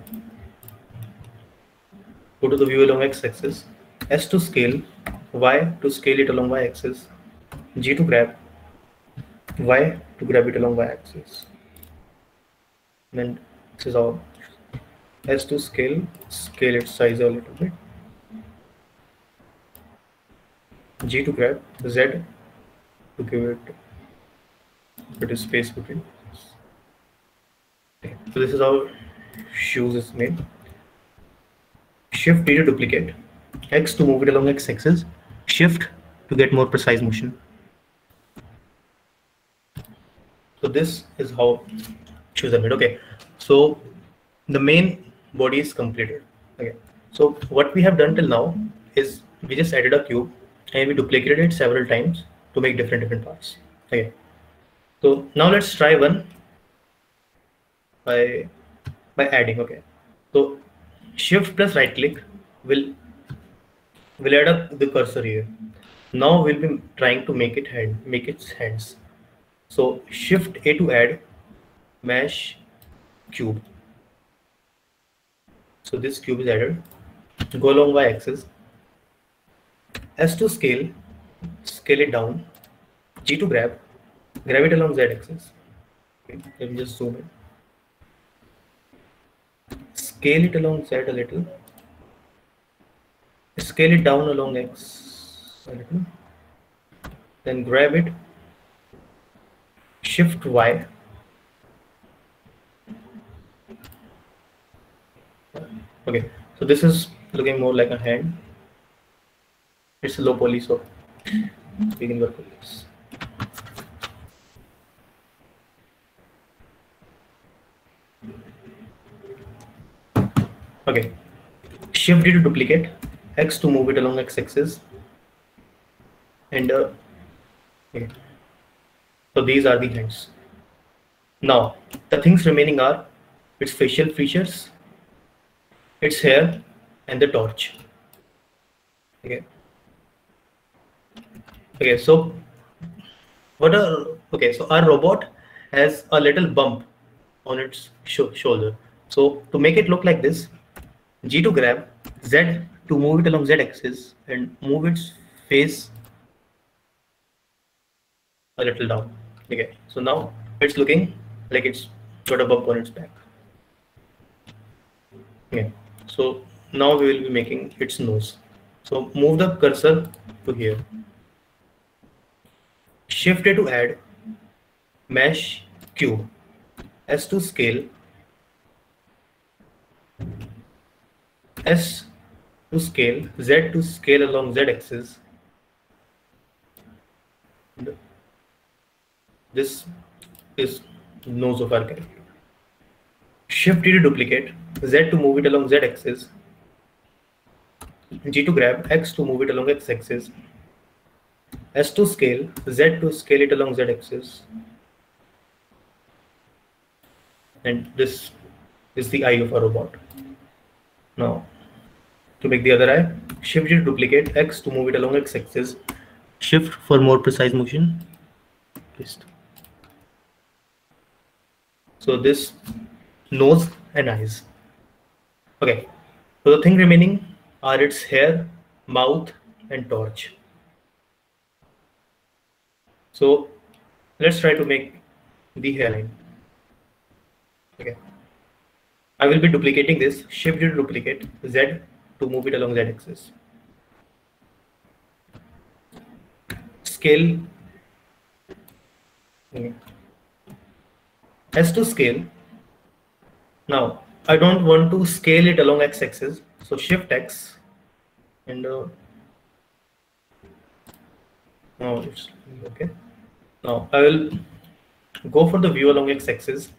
go to the view along x-axis. S to scale, Y to scale it along y-axis, G to grab, Y to grab it along y-axis. Then this is our S to scale, scale its size a little bit, G to grab, Z to give it a bit of space between. Okay. So this is how shoes is made. Shift D to duplicate, X to move it along x-axis, Shift to get more precise motion. So this is how shoes are made. Okay, so the main body is completed. Okay, so what we have done till now is we just added a cube and we duplicated it several times to make different different parts. Okay, so now let's try one by by adding. Okay, so Shift plus right click will will add up the cursor here. Now we'll be trying to make it hand, make its hands. So Shift A to add mesh cube. So this cube is added. Go along y-axis. S to scale, scale it down. G to grab, grab it along z-axis. Okay, let me just zoom in. Scale it along z a little. Scale it down along x a little. Then grab it. Shift Y. Okay, so this is looking more like a hand. It's a low poly, so we can work with this. Okay, Shift D to duplicate, X to move it along x-axis, and uh, okay. So these are the hands. Now the things remaining are its facial features, its hair, and the torch. Okay. Okay. So what are okay? So our robot has a little bump on its sh shoulder. So to make it look like this, G to grab, Z to move it along z-axis and move its face a little down. Okay, so now it's looking like it's got a bump on its back. Okay, so now we will be making its nose. So move the cursor to here. Shift A to add mesh cube. S to scale. S to scale, Z to scale along z-axis. This is nose of our character. Shift D to duplicate, Z to move it along z-axis, G to grab, X to move it along x-axis, S to scale, Z to scale it along z-axis, and this is the eye of a robot. Now, to make the other eye, Shift D to duplicate, X to move it along x-axis, Shift for more precise motion. Paste. So this nose and eyes. Okay, so the thing remaining are its hair, mouth, and torch. So let's try to make the hairline. Okay, I will be duplicating this. Shift to duplicate, Z to move it along z-axis. Scale. Okay. S to scale. Now I don't want to scale it along x-axis, so Shift X, and uh, now it's okay. Now I will go for the view along x-axis.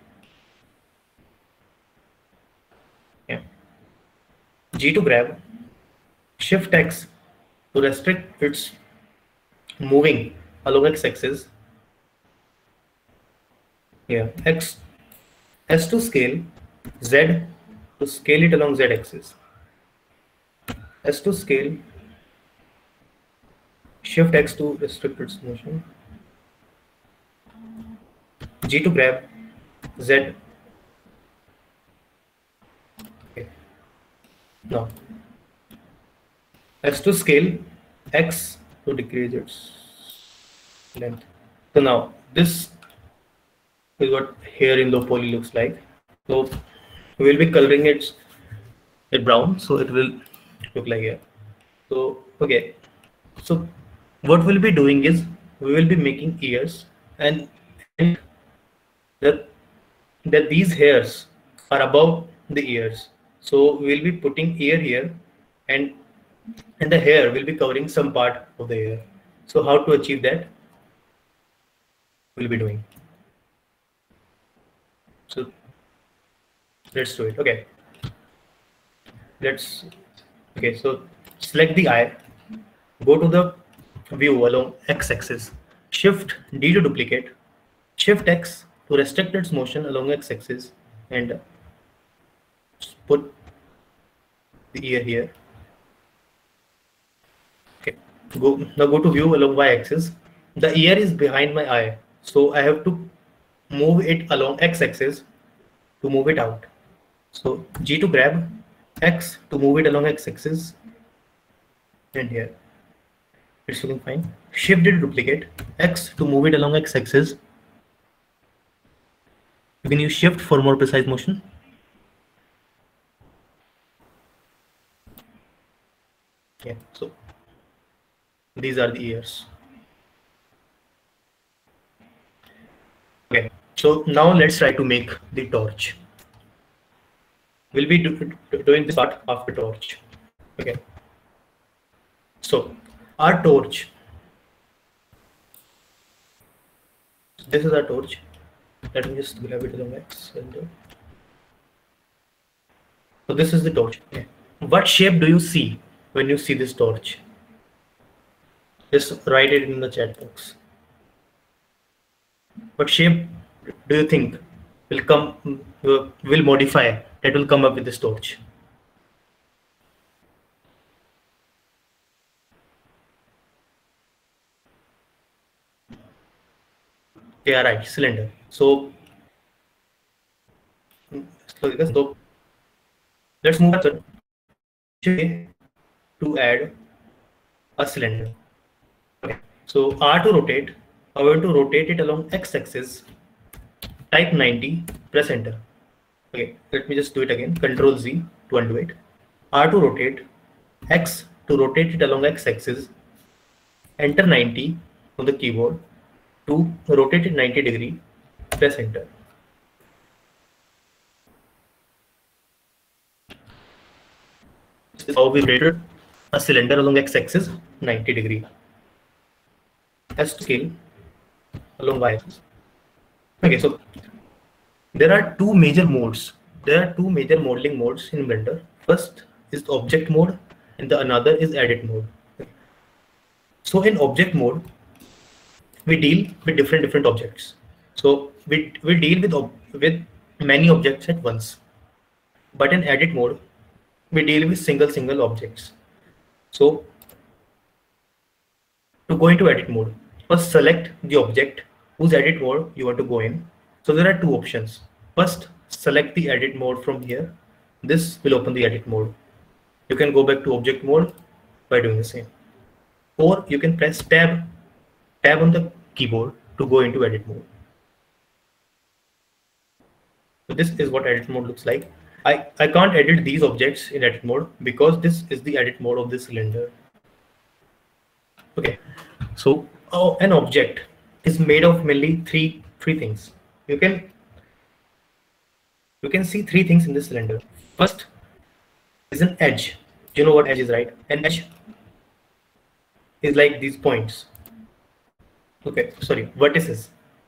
Yeah. G to grab, Shift X to restrict its moving along x-axis. Yeah, X, S to scale, Z to scale it along z-axis, S to scale, Shift X to restrict its motion, G to grab, Z Now, x to scale, x to decrease its length. So now this is what here in low poly looks like. So we will be coloring it it brown, so it will look like here. So okay, so what we'll be doing is we will be making ears, and, and that that these hairs are above the ears. So we'll be putting ear here, and and the hair will be covering some part of the ear. So how to achieve that? We'll be doing. So let's do it. Okay. Let's okay. So select the eye. Go to the view along x-axis. Shift D to duplicate. Shift X to restrict its motion along x-axis, and put the ear here. Okay. Go now. Go to view along y-axis. The ear is behind my eye, so I have to move it along x-axis to move it out. So G to grab, X to move it along x-axis, and here it's looking fine. Shift D to duplicate, X to move it along x-axis. You can use shift for more precise motion. Yeah, so these are the ears. Okay, so now let's try to make the torch. We'll be do, doing this part after torch. Okay, so our torch, this is our torch. Let me just grab it along X. And, uh, so this is the torch. Okay. What shape do you see when you see this torch? Just write it in the chat box. What shape do you think will come, uh, will modify, that will come up with this torch? Yeah, right, cylinder. So, so let's move to add a cylinder. Okay. So R to rotate, I want to rotate it along x-axis. Type ninety, press enter. Okay, let me just do it again. Control Z to undo it. R to rotate, X to rotate it along x-axis. Enter ninety on the keyboard to rotate it ninety degree. Press enter. This is how we rotated a cylinder along x-axis ninety degree. S to scale along y-axis. Okay, so there are two major modes. There are two major modeling modes in Blender. First is the object mode, and the another is edit mode. So in object mode, we deal with different different objects. So we we deal with with many objects at once. But in edit mode, we deal with single single objects. So to go into edit mode, first select the object whose edit mode you want to go in. So there are two options. First, select the edit mode from here. This will open the edit mode. You can go back to object mode by doing the same. Or you can press tab, tab on the keyboard to go into edit mode. So this is what edit mode looks like. I, I can't edit these objects in edit mode because this is the edit mode of this cylinder. Okay, so oh, an object is made of mainly three three things. You can you can see three things in this cylinder. First is an edge. You know what edge is, right? An edge is like these points. Okay, sorry, vertices.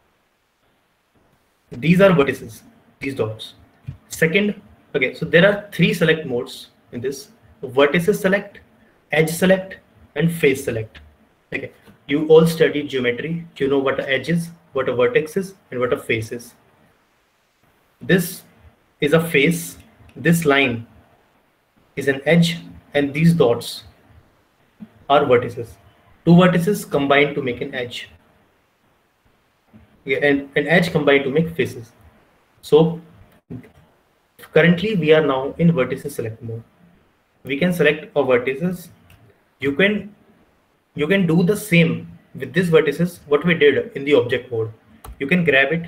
These are vertices, these dots. Second, okay, so there are three select modes in this: vertices select, edge select, and face select. Okay, you all studied geometry. You know what an edge is, what a vertex is, and what a face is. This is a face. This line is an edge, and these dots are vertices. Two vertices combined to make an edge. Okay, and an edge combined to make faces. So currently we are now in vertices select mode. we can select a vertices. You can you can do the same with this vertices what we did in the object mode. You can grab it.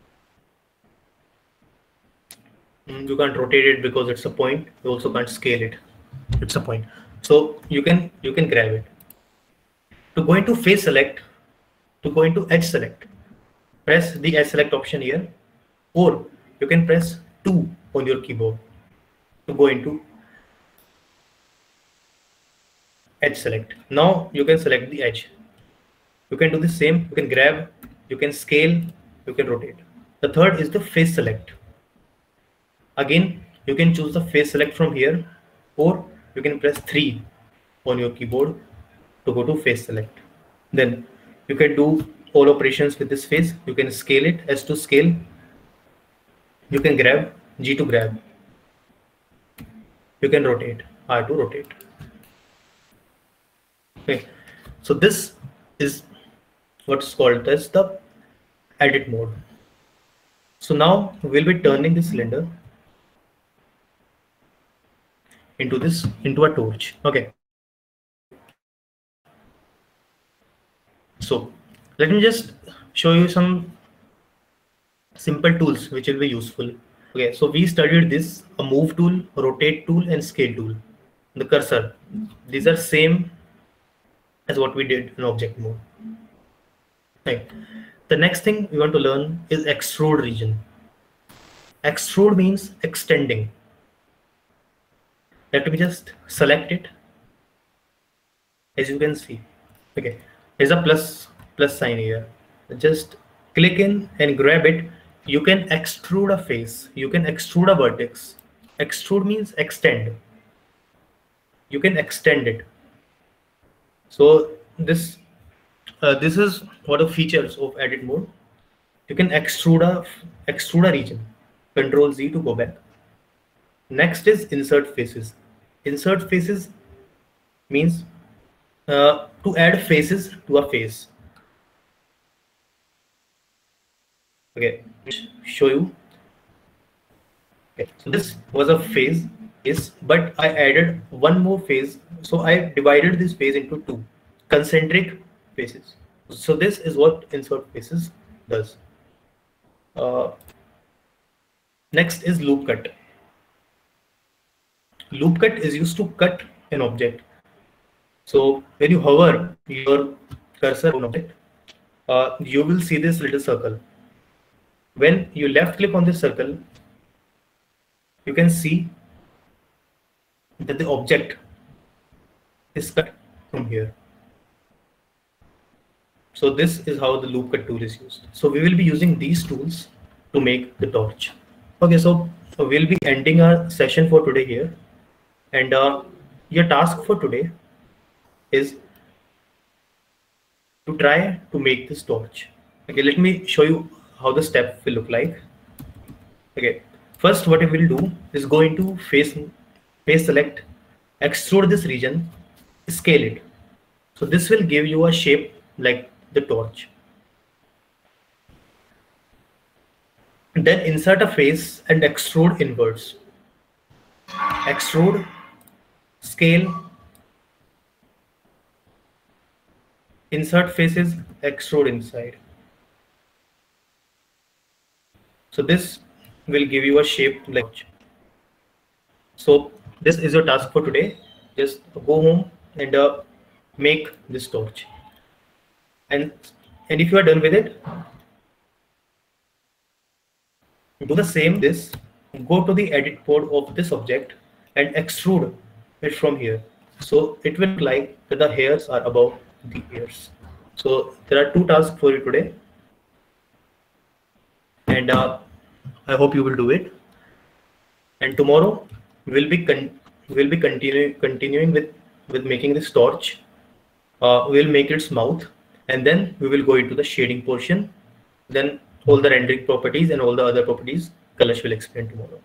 You can't rotate it because it's a point. You also can't scale it. It's a point. So you can you can grab it. To go into face select, to go into edge select, press the edge select option here, or you can press two on your keyboard to go into edge select. Now you can select the edge. You can do the same. You can grab, you can scale, you can rotate. The third is the face select. Again, you can choose the face select from here, or you can press three on your keyboard to go to face select. Then you can do all operations with this face. You can scale it, S to scale. You can grab, G to grab. You can rotate, R to rotate. Okay, so this is what's called as the edit mode. So now we'll be turning the cylinder into this into a torch. Okay. So let me just show you some simple tools which will be useful. Okay, so we studied this, a move tool, rotate tool, and scale tool. The cursor, these are same as what we did in object mode. Right. The next thing we want to learn is extrude region. Extrude means extending. Let me just select it. As you can see, okay, there's a plus plus sign here. Just click in and grab it. You can extrude a face. You can extrude a vertex. Extrude means extend. You can extend it. So this uh, this is what the features of edit mode. You can extrude a extrude a region. Control Z to go back. Next is insert faces. Insert faces means uh, to add faces to a face. Okay, show you. Okay, so this was a phase, yes, but I added one more phase. So I divided this phase into two concentric phases. So this is what insert faces does. Uh, next is loop cut. Loop cut is used to cut an object. So when you hover your cursor on object, uh, you will see this little circle. When you left click on this circle, you can see that the object is cut from here. So this is how the loop cut tool is used. So we will be using these tools to make the torch. Okay, so we'll be ending our session for today here. And uh, your task for today is to try to make this torch. Okay, let me show you how the step will look like. Okay, first what I will do is go into face, face select, extrude this region, scale it. So this will give you a shape like the torch. Then insert a face and extrude inwards. Extrude, scale, insert faces, extrude inside. So this will give you a shape like. So this is your task for today. Just go home and uh, make this torch. And and if you are done with it, do the same. This go to the edit mode of this object and extrude it from here. So it will look like that the hairs are above the ears. So there are two tasks for you today. And uh, I hope you will do it. And tomorrow we'll be con we'll be continuing continuing with with making this torch. Uh, we'll make its mouth, and then we will go into the shading portion. Then all the rendering properties and all the other properties Kalash will explain tomorrow.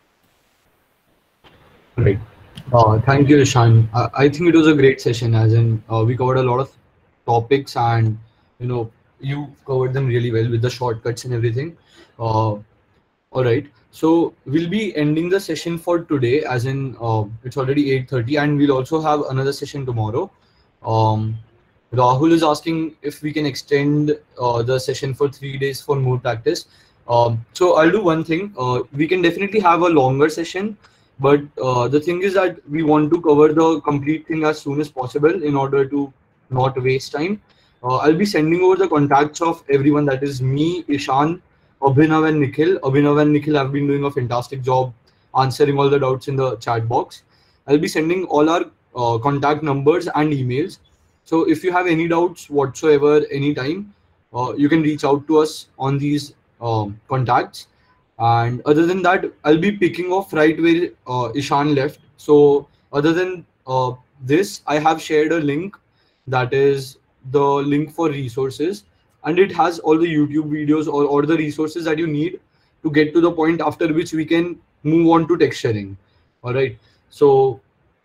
Right. Uh, thank you, Ishan. I, I think it was a great session. As in, uh, we covered a lot of topics, and you know, you covered them really well with the shortcuts and everything. Uh, All right. So we'll be ending the session for today, as in uh, it's already eight thirty, and we'll also have another session tomorrow. Um, Rahul is asking if we can extend uh, the session for three days for more practice. Um, so I'll do one thing. Uh, we can definitely have a longer session, but uh, the thing is that we want to cover the complete thing as soon as possible in order to not waste time. Uh, I'll be sending over the contacts of everyone, that is me, Ishan, Abhinav and Nikhil. Abhinav and Nikhil have been doing a fantastic job answering all the doubts in the chat box. I'll be sending all our uh, contact numbers and emails. So if you have any doubts whatsoever, anytime, uh, you can reach out to us on these um, contacts. And other than that, I'll be picking off right where uh, Ishan left. So other than uh, this, I have shared a link, that is the link for resources, and it has all the YouTube videos or, or the resources that you need to get to the point after which we can move on to text sharing. All right. So,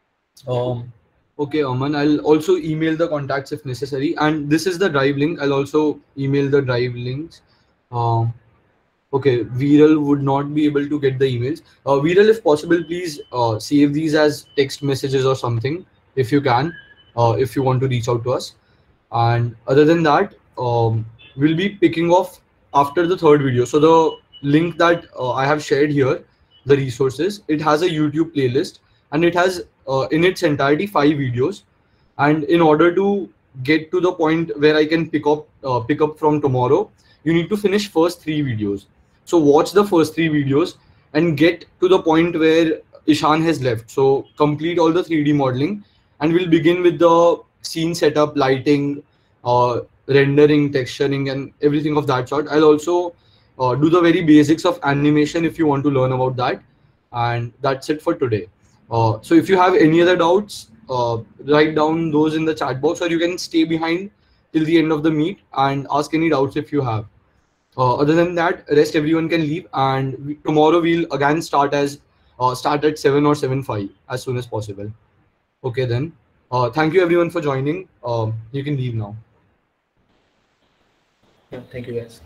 um, okay, Aman, I'll also email the contacts if necessary. And this is the drive link. I'll also email the drive links. Um, okay, Viral would not be able to get the emails. Uh, Viral, if possible, please uh, save these as text messages or something, if you can, uh, if you want to reach out to us. And other than that, um, we'll be picking off after the third video. So the link that uh, I have shared here, the resources, it has a YouTube playlist, and it has uh, in its entirety five videos. And in order to get to the point where I can pick up uh, pick up from tomorrow, you need to finish first three videos. So watch the first three videos and get to the point where Ishan has left. So complete all the three D modeling, and we'll begin with the scene setup, lighting, uh, rendering, texturing, and everything of that sort. I'll also uh, do the very basics of animation if you want to learn about that. And that's it for today. Uh, so if you have any other doubts, uh, write down those in the chat box, or you can stay behind till the end of the meet and ask any doubts if you have. Uh, other than that, rest everyone can leave, and we, tomorrow we'll again start as uh, start at seven or seven five as soon as possible. Okay then. Uh, thank you everyone for joining. Um, you can leave now. Yeah, thank you guys.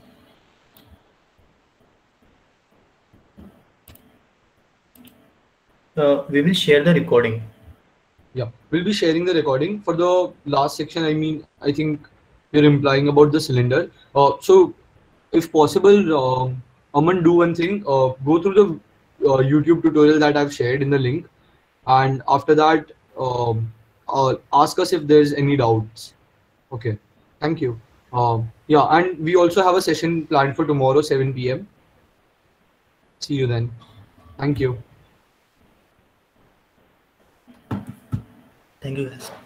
Uh, we will share the recording. Yeah, we'll be sharing the recording for the last section. I mean, I think you're implying about the cylinder. Uh, so if possible, uh, Aman, do one thing. Uh, go through the uh, YouTube tutorial that I've shared in the link, and after that, um, uh, ask us if there's any doubts. Okay, thank you. Um, yeah, and we also have a session planned for tomorrow, seven P M See you then. Thank you. Thank you guys.